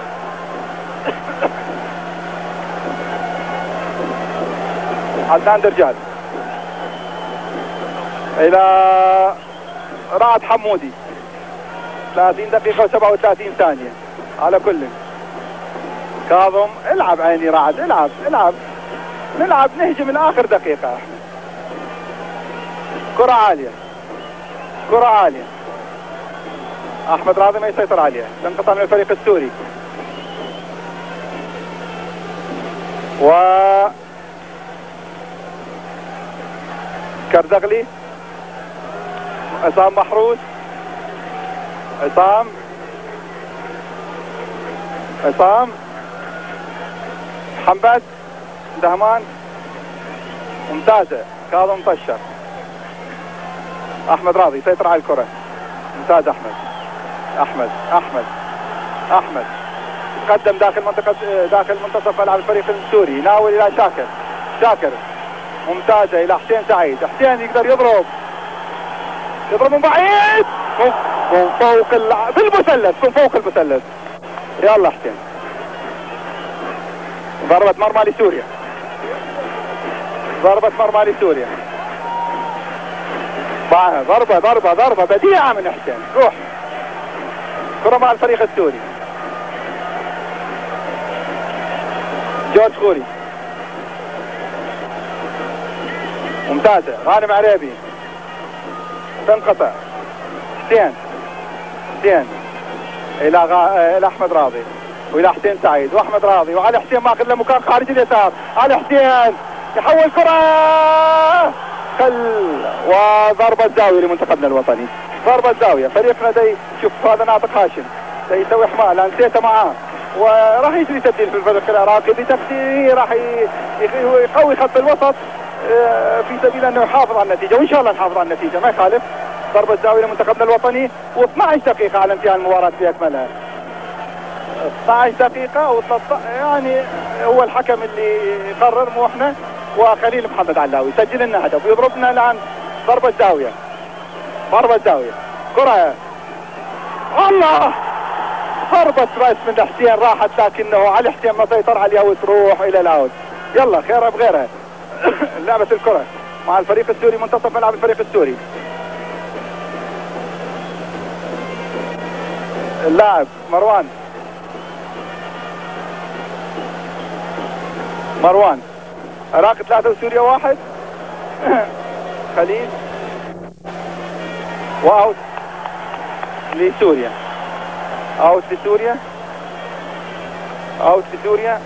عدنان درجال إلى رعد حمودي. ثلاثين دقيقة وسبعة وثلاثين ثانية على كل. كاظم العب عيني رعد العب العب نلعب نهجم لاخر دقيقة. كرة عالية. كرة عالية. احمد راضي ما يسيطر عليها. تنقطع من الفريق السوري. و كردغلي. عصام محروس. عصام عصام حنبت دهمان. ممتازة. كاظم طشر. احمد راضي يسيطر على الكرة. ممتاز احمد. احمد احمد احمد تقدم داخل منطقة داخل منتصف ملعب الفريق السوري. ناول الى شاكر. شاكر ممتازة إلى حسين سعيد. حسين يقدر يضرب يضرب من بعيد من فوق الع... بالمثلث من فوق المثلث. يلا حسين. ضربة مرمى لسوريا. ضربة مرمى لسوريا. ضربة ضربة ضربة بديعة من حسين. روح كرة مع الفريق السوري. جورج خوري ممتازة. غانم عريبي تنقطع. حسين حسين الى غا... الى احمد راضي والى حسين سعيد واحمد راضي وعلي حسين ماخذ له مكان خارج اليسار. علي حسين يحول كرة خل وضربة زاوية لمنتخبنا الوطني. ضربة زاوية. فريقنا دي شوف هذا ناطق هاشم دي يسوي حماية نسيته معاه وراح يجري تبديل في الفريق العراقي بتبديل راح يقوي خط الوسط في سبيل انه يحافظ على النتيجه وان شاء الله نحافظ على النتيجه ما يخالف. ضربه زاويه لمنتخبنا الوطني و12 دقيقه على انتهاء المباراه باكملها. اثنعش دقيقه و يعني هو الحكم اللي يقرر مو احنا. وخليل محمد علاوي سجل لنا هدف ويضربنا الان ضربه زاويه. ضربه زاويه كره الله ضربة راس من حسين راحت لكنه علي حسين ما سيطر عليها وتروح الى الاوت. يلا خيرها بغيرها. لعبة الكرة مع الفريق السوري منتصف ملعب الفريق السوري. اللاعب مروان مروان عراق ثلاثة وسوريا واحد. خليل واوت لسوريا. اوت لسوريا. اوت لسوريا.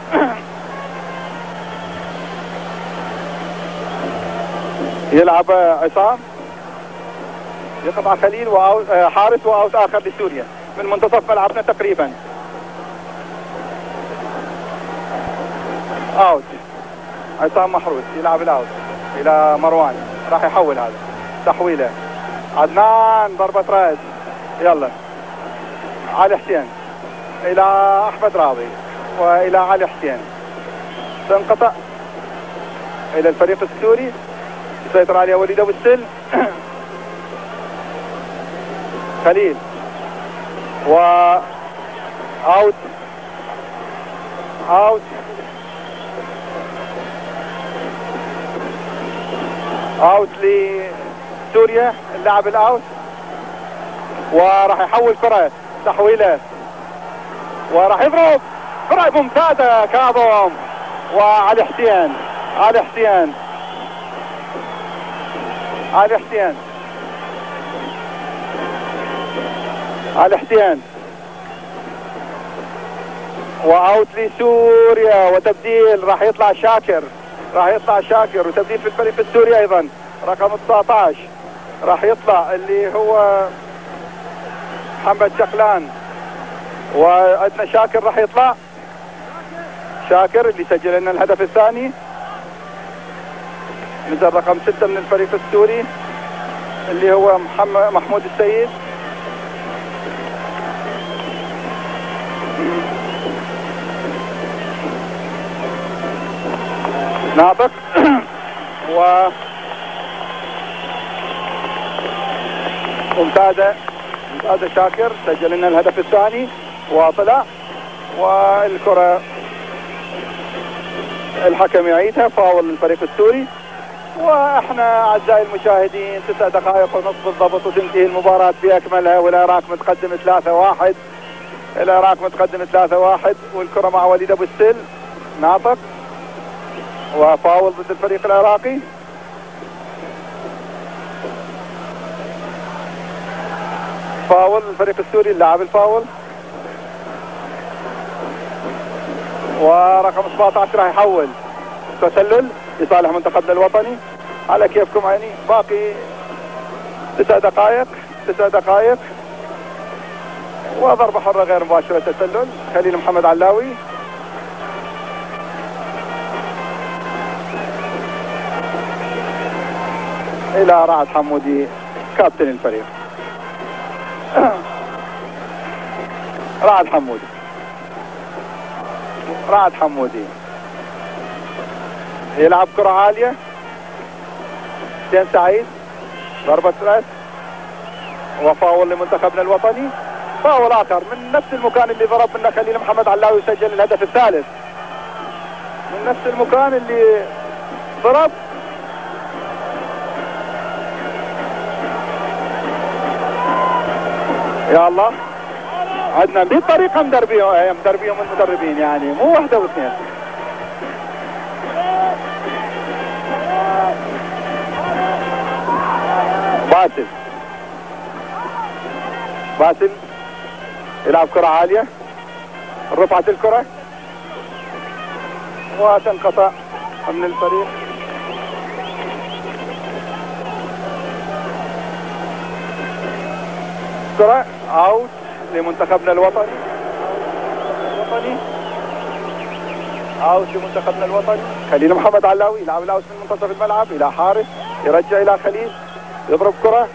يلعب عصام يقطع خليل واوت حارس واوت اخر لسوريا من منتصف ملعبنا تقريبا. اوت عصام محروس يلعب الاوت الى مروان راح يحول هذا تحويله. عدنان ضربة راس. يلا علي حسين الى احمد راضي والى علي حسين تنقطع الى الفريق السوري يسيطر عليها وليد ابو السل. خليل و اوت اوت اوت لسوريا. اللاعب الاوت وراح يحول كرة تحويله وراح يضرب كرة ممتازة كاظم وعلي حسين. علي حسين علي حسين علي حسين واوت لسوريا وتبديل راح يطلع شاكر راح يطلع شاكر وتبديل في الفريق السوري ايضا رقم تسعة عشر راح يطلع اللي هو محمد شقلان وعندنا شاكر راح يطلع. شاكر اللي سجل لنا الهدف الثاني نزل رقم ستة من الفريق السوري اللي هو محمد محمود السيد. ناطق و ممتازة ممتازة شاكر سجل لنا الهدف الثاني وطلع والكرة الحكم يعيدها فاول للفريق السوري. واحنا اعزائي المشاهدين تسع دقائق ونصف بالضبط وتنتهي المباراة باكملها والعراق متقدم ثلاثة واحد. العراق متقدم ثلاثة واحد والكرة مع وليد ابو السل ناطق وفاول ضد الفريق العراقي. فاول الفريق السوري اللاعب الفاول ورقم سبعة عشر راح يحول تسلل لصالح منتخبنا الوطني على كيفكم عيني. باقي تسع دقائق تسع دقائق وضربة حرة غير مباشرة تسلل. خليل محمد علاوي الى رعد حمودي كابتن الفريق. رعد حمودي رعد حمودي يلعب كرة عالية حسين سعيد ضربة راس وفاول لمنتخبنا الوطني. فاول اخر من نفس المكان اللي ضرب منه خليل محمد علاوي وسجل الهدف الثالث، من نفس المكان اللي ضرب. يا الله عندنا مئة طريقة مدربيهم مدربيهم المدربين، يعني مو واحدة واثنين. باسل باسل يلعب كرة عالية، رفعت الكرة وتنقطع من الفريق. كرة اوت لمنتخبنا الوطني الوطني اوت لمنتخبنا الوطني. خليل محمد علاوي يلعب الاوت من منتصف الملعب الى حارس، يرجع الى خليل، يضرب كرة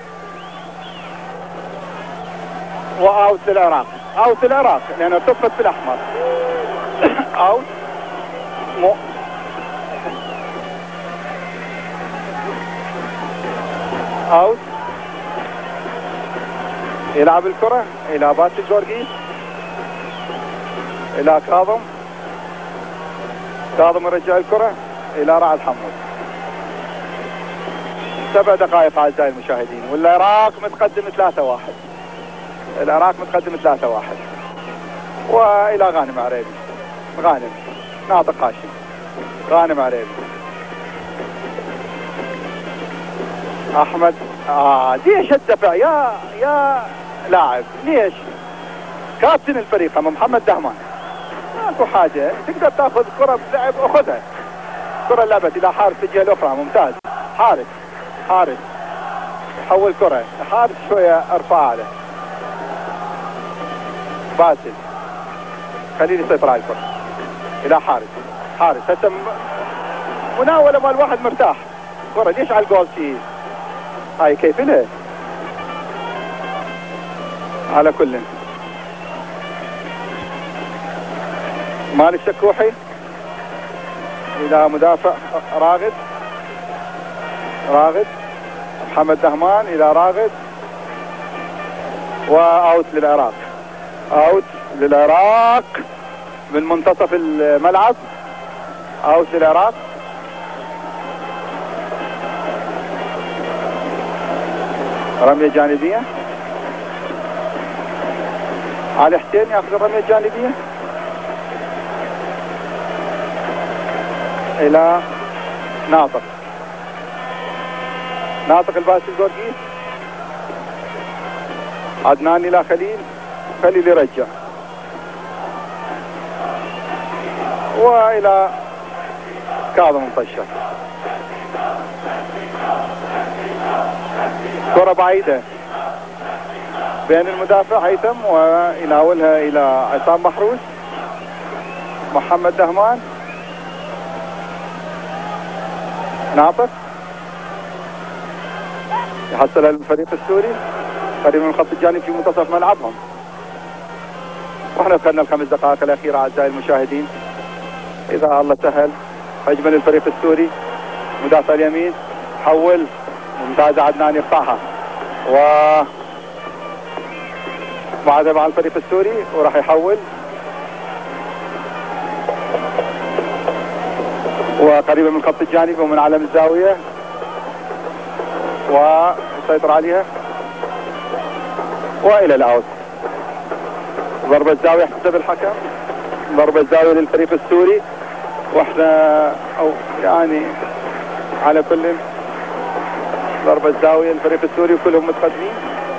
واوت للعراق. اوت للعراق لانه ارتفت في الاحمر. اوت مو اوت. يلعب الكرة الى باسل جورجي، الى كاظم، كاظم يرجع الكرة الى رعد حمود. سبع دقائق اعزائي المشاهدين والعراق متقدم ثلاثة واحد. العراق متقدم ثلاثة واحد. والى غانم عريبي، غانم ناطق هاشم، غانم عريبي، احمد. اه ليش الدفع يا يا لاعب؟ ليش؟ كابتن الفريق ام محمد دهمان، ماكو حاجه، تقدر تاخذ كره بلعب اخذها. كره لعبت الى حارس الجهه الاخرى، ممتاز. حارس حارس يحول كره، حارس شويه ارفع له. باسل خليل يسيطر على الكره الى حارس، حارس هسه مناوله مال واحد مرتاح. كره ليش على الجول شي؟ هاي كيف له؟ على كل مال الشكوحي الى مدافع راغد، راغد محمد دهمان الى راغد، واوت للعراق. اوت للعراق من منتصف الملعب. اوت للعراق. رمية جانبية. علي حسين ياخذ الرمية الجانبية الى ناطق، ناطق الباسل جورجي، عدنان الى خليل، خليل يرجع والى كاظم مطشر. كرة بعيدة بين المدافع هيثم ويناولها الى عصام محروس. محمد دهمان، ناطق يحصلها الفريق السوري قريب من الخط الجانبي في منتصف ملعبهم. واحنا دخلنا الخمس دقائق الاخيره اعزائي المشاهدين. اذا الله سهل هجمه للفريق السوري، مدافع اليمين حول، ممتاز عدنان يقطعها و معاذ مع الفريق السوري وراح يحول وقريبا من الخط الجانبي ومن علم الزاويه ويسيطر عليها والى الاوت. ضربه زاويه حسب الحكم، ضربه زاويه للفريق السوري، واحنا او يعني على كل ضربه زاويه للفريق السوري وكلهم متقدمين.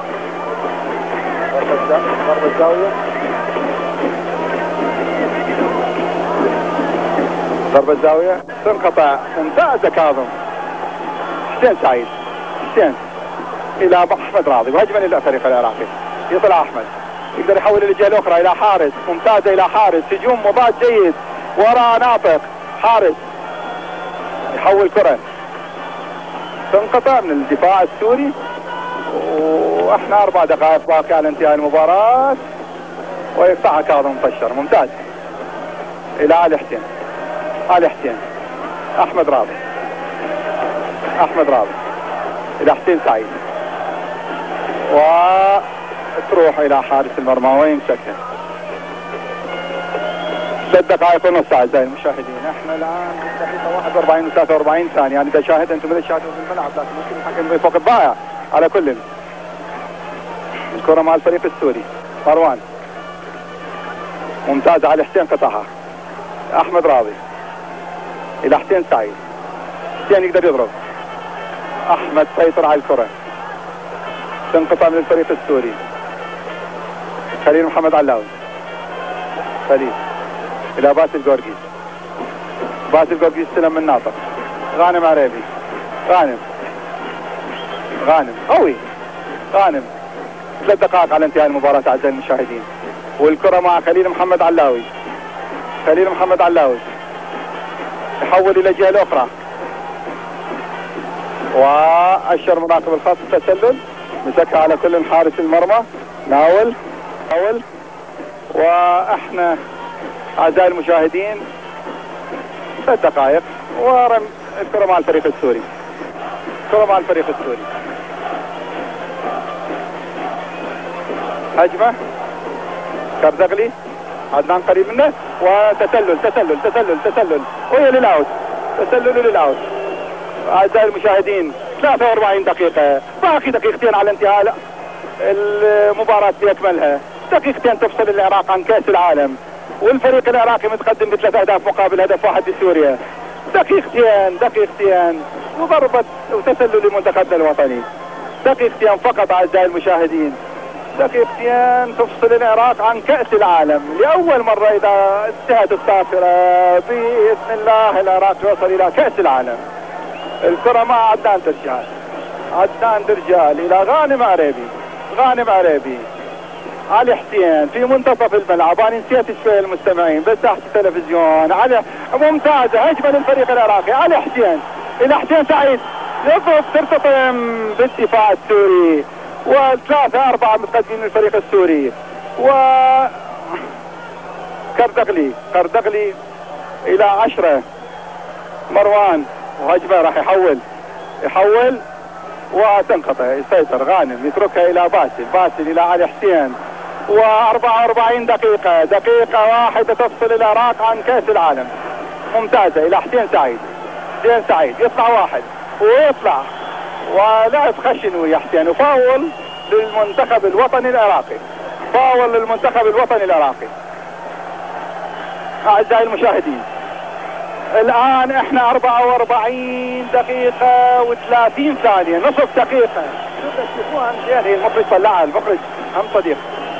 ضربه زاويه، ضربه زاويه تنقطع. ممتازه كاظم. حسين سعيد، حسين الى احمد راضي، وهجمه للفريق العراقي. يطلع احمد يقدر يحول الجهه الاخرى الى حارس، ممتازه الى حارس، هجوم مضاد جيد وراء ناطق. حارس يحول كره تنقطع من الدفاع السوري، واحنا اربع دقائق باقي على انتهاء المباراه ويقطعها كاظم مطشر. ممتاز الى علي حسين، علي حسين، احمد راضي، احمد راضي الى حسين سعيد، وتروح الى حارس المرمى ويمسكها. ثلاث دقائق ونص اعزائي المشاهدين، احنا الان دقيقه واحد وأربعين وثلاثة وأربعين ثانيه، يعني اذا شاهد انتم لا تشاهدون في الملعب لكن ممكن الحكم فوق الضائع. على كل الكره مع الفريق السوري. مروان ممتازه على حسين قطعها. احمد راضي الى حسين سعيد. حسين يقدر يضرب. احمد سيطر على الكره. تنقطع من الفريق السوري. خليل محمد علاوي. خليل الى باسل جورجيس. باسل جورجيس استلم من ناطق. غانم عريبي. غانم غانم قوي. غانم ثلاث دقائق على انتهاء المباراة اعزائي المشاهدين، والكرة مع خليل محمد علاوي. خليل محمد علاوي يحول الى الجهة الاخرى، واشر مراقب الخط التسلل، مسكها على كل حارس المرمى. ناول ناول واحنا اعزائي المشاهدين ثلاث دقائق ورم الكرة مع الفريق السوري. الكرة مع الفريق السوري. هجمة كردغلي، عدنان قريب منه، وتسلل تسلل تسلل تسلل وهي للاوت. تسلل للاوت. اعزائي المشاهدين ثلاثة وأربعين دقيقة، باقي دقيقتين على انتهاء المباراة باكملها. دقيقتين تفصل العراق عن كأس العالم، والفريق العراقي متقدم بثلاث اهداف مقابل هدف واحد لسوريا. دقيقتين دقيقتين وضربة وتسلل لمنتخبنا الوطني. دقيقتين فقط اعزائي المشاهدين، دقيقتين تفصل العراق عن كأس العالم لأول مرة. إذا انتهت السافرة بإذن الله العراق يوصل إلى كأس العالم. الكرة مع عدنان درجال. عدنان درجال إلى غانم عريبي. غانم عريبي. علي حسين في منتصف الملعب. أنا نسيت شوي المستمعين بس تحت التلفزيون. علي ممتازة هجمة للفريق العراقي. علي حسين إلى حسين سعيد، يضرب ترتطم بالدفاع السوري، وثلاثة أربعة متقدمين من الفريق السوري. و كردغلي كردغلي إلى عشرة. مروان وهجمة راح يحول يحول وتنقطع. يسيطر غانم يتركها إلى باسل. باسل إلى علي حسين. وأربعة وأربعين دقيقة، دقيقة واحدة تفصل العراق عن كأس العالم. ممتازة إلى حسين سعيد. حسين سعيد يطلع واحد ويطلع ولعب خشن ويا حسين، وفاول للمنتخب الوطني العراقي. فاول للمنتخب الوطني العراقي. اعزائي المشاهدين الان احنا أربعة وأربعين دقيقة وثلاثين ثانية، نصف دقيقة. تشوفوها مزيان، هي المخرج طلعها، المخرج هم صديق.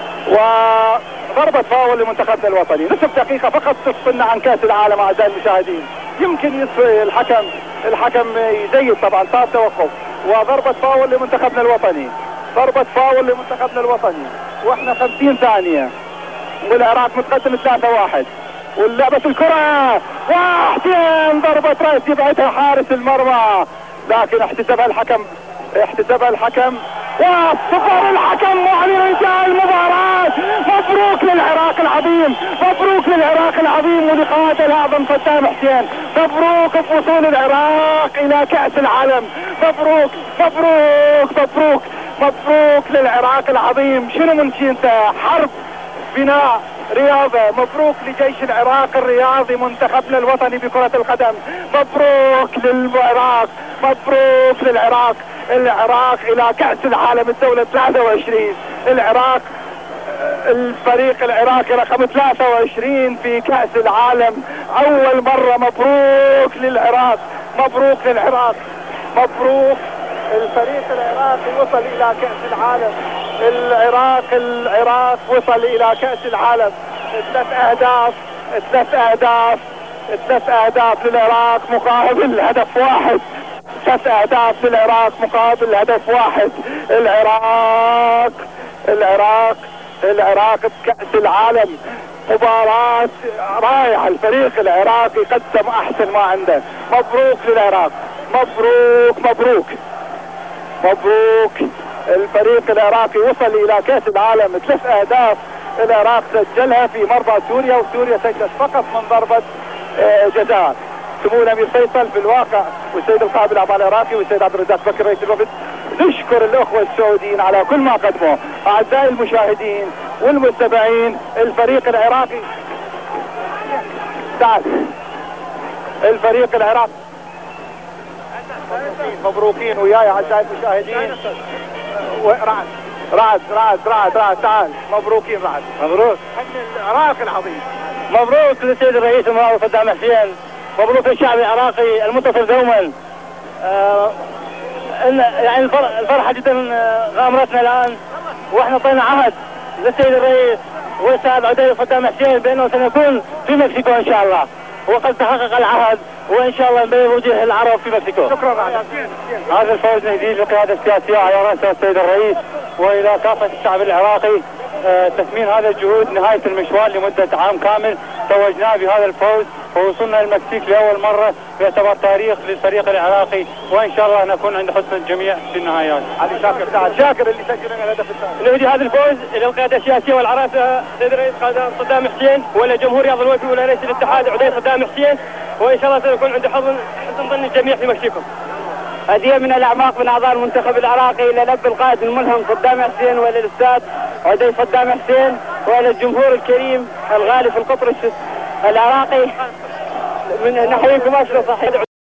وضربة فاول لمنتخبنا الوطني. نصف دقيقة فقط تفصلنا عن كأس العالم اعزائي المشاهدين. يمكن يصفي الحكم الحكم يزيد طبعا، صار توقف. وضربة فاول لمنتخبنا الوطني. ضربة فاول لمنتخبنا الوطني واحنا خمسين ثانية، والعراق متقدم ثلاثة واحد. واللعبة الكرة وحسين ضربة راس يبعدها حارس المرمى، لكن احتسبها الحكم احتسبها الحكم وصفر الحكم معلن انتهاء المباراة. مبروك للعراق العظيم، مبروك للعراق العظيم ولقائد الاعظم صدام حسين. مبروك بوصول العراق الى كأس العالم. مبروك مبروك مبروك مبروك للعراق العظيم. شنو من شي انت؟ حرب، بناء، رياضة. مبروك لجيش العراق الرياضي منتخبنا الوطني بكرة القدم. مبروك للعراق، مبروك للعراق. العراق الى كأس العالم الدولة ثلاثة وعشرين. العراق الفريق العراقي رقم ثلاثة وعشرين في كأس العالم اول مرة. مبروك للعراق، مبروك للعراق، مبروك. الفريق العراقي وصل الى كأس العالم. العراق العراق وصل الى كأس العالم. ثلاث اهداف ثلاث اهداف ثلاث اهداف للعراق مقابل هدف واحد. ثلاث اهداف للعراق مقابل هدف واحد. العراق العراق العراق بكأس العالم. مباراة رائعة. الفريق العراقي قدم احسن ما عنده. مبروك للعراق، مبروك مبروك مبروك. الفريق العراقي وصل الى كأس العالم. ثلاث اهداف العراق سجلها في مرمى سوريا، وسوريا سجلت فقط من ضربة جزاء. سمو الامير فيصل في الواقع والسيد القائد الاعضاء العراقي والسيد عبد الرزاق بكر رئيس الوفد نشكر الاخوة السعوديين على كل ما قدموا. اعزائي المشاهدين والمتابعين، الفريق العراقي تعال الفريق العراقي مبروكين وياي اعزائي المشاهدين. رعد رعد رعد رعد رعد تعال مبروكين رعد. مبروك العراق العظيم. مبروك للسيد الرئيس المعارض صدام حسين، مبروك للشعب العراقي المنتصر دوما. آه إن يعني الفرحة جدا غامرتنا الآن، واحنا طينا عهد للسيد الرئيس والسيد عدي صدام حسين بأنه سنكون في مكسيكو إن شاء الله، وقد تحقق العهد وإن شاء الله نبين وجه العرب في مكسيكو. شكرا. هذا الفوز نهديه للقيادة السياسية على رأسها السيد الرئيس وإلى كافة الشعب العراقي. آه تكميل هذا الجهود نهاية المشوار لمدة عام كامل توجناه بهذا الفوز، ووصلنا المكسيك لأول مرة يعتبر تاريخ للفريق العراقي، وإن شاء الله نكون عند حسن الجميع في النهايات. علي شاكر تعال. شاكر اللي سجل لنا الهدف الثاني. نهدي هذا الفوز إلى القيادة السياسية والعراسة السيد الرئيس صدام حسين، وإلى جمهور رياض الوفي، وإلى رئيس الاتحاد عدي صدام حسين، وإن شاء الله سنكون عند حسن حسن ظن الجميع في مكسيكو. هدية من الأعماق من أعضاء المنتخب العراقي إلى الأب القائد الملهم صدام حسين، وإلى الأستاذ عدي صدام حسين، وإلى الجمهور الكريم الغالي في القطر العراقي. من نحييكم أشرف صحيح.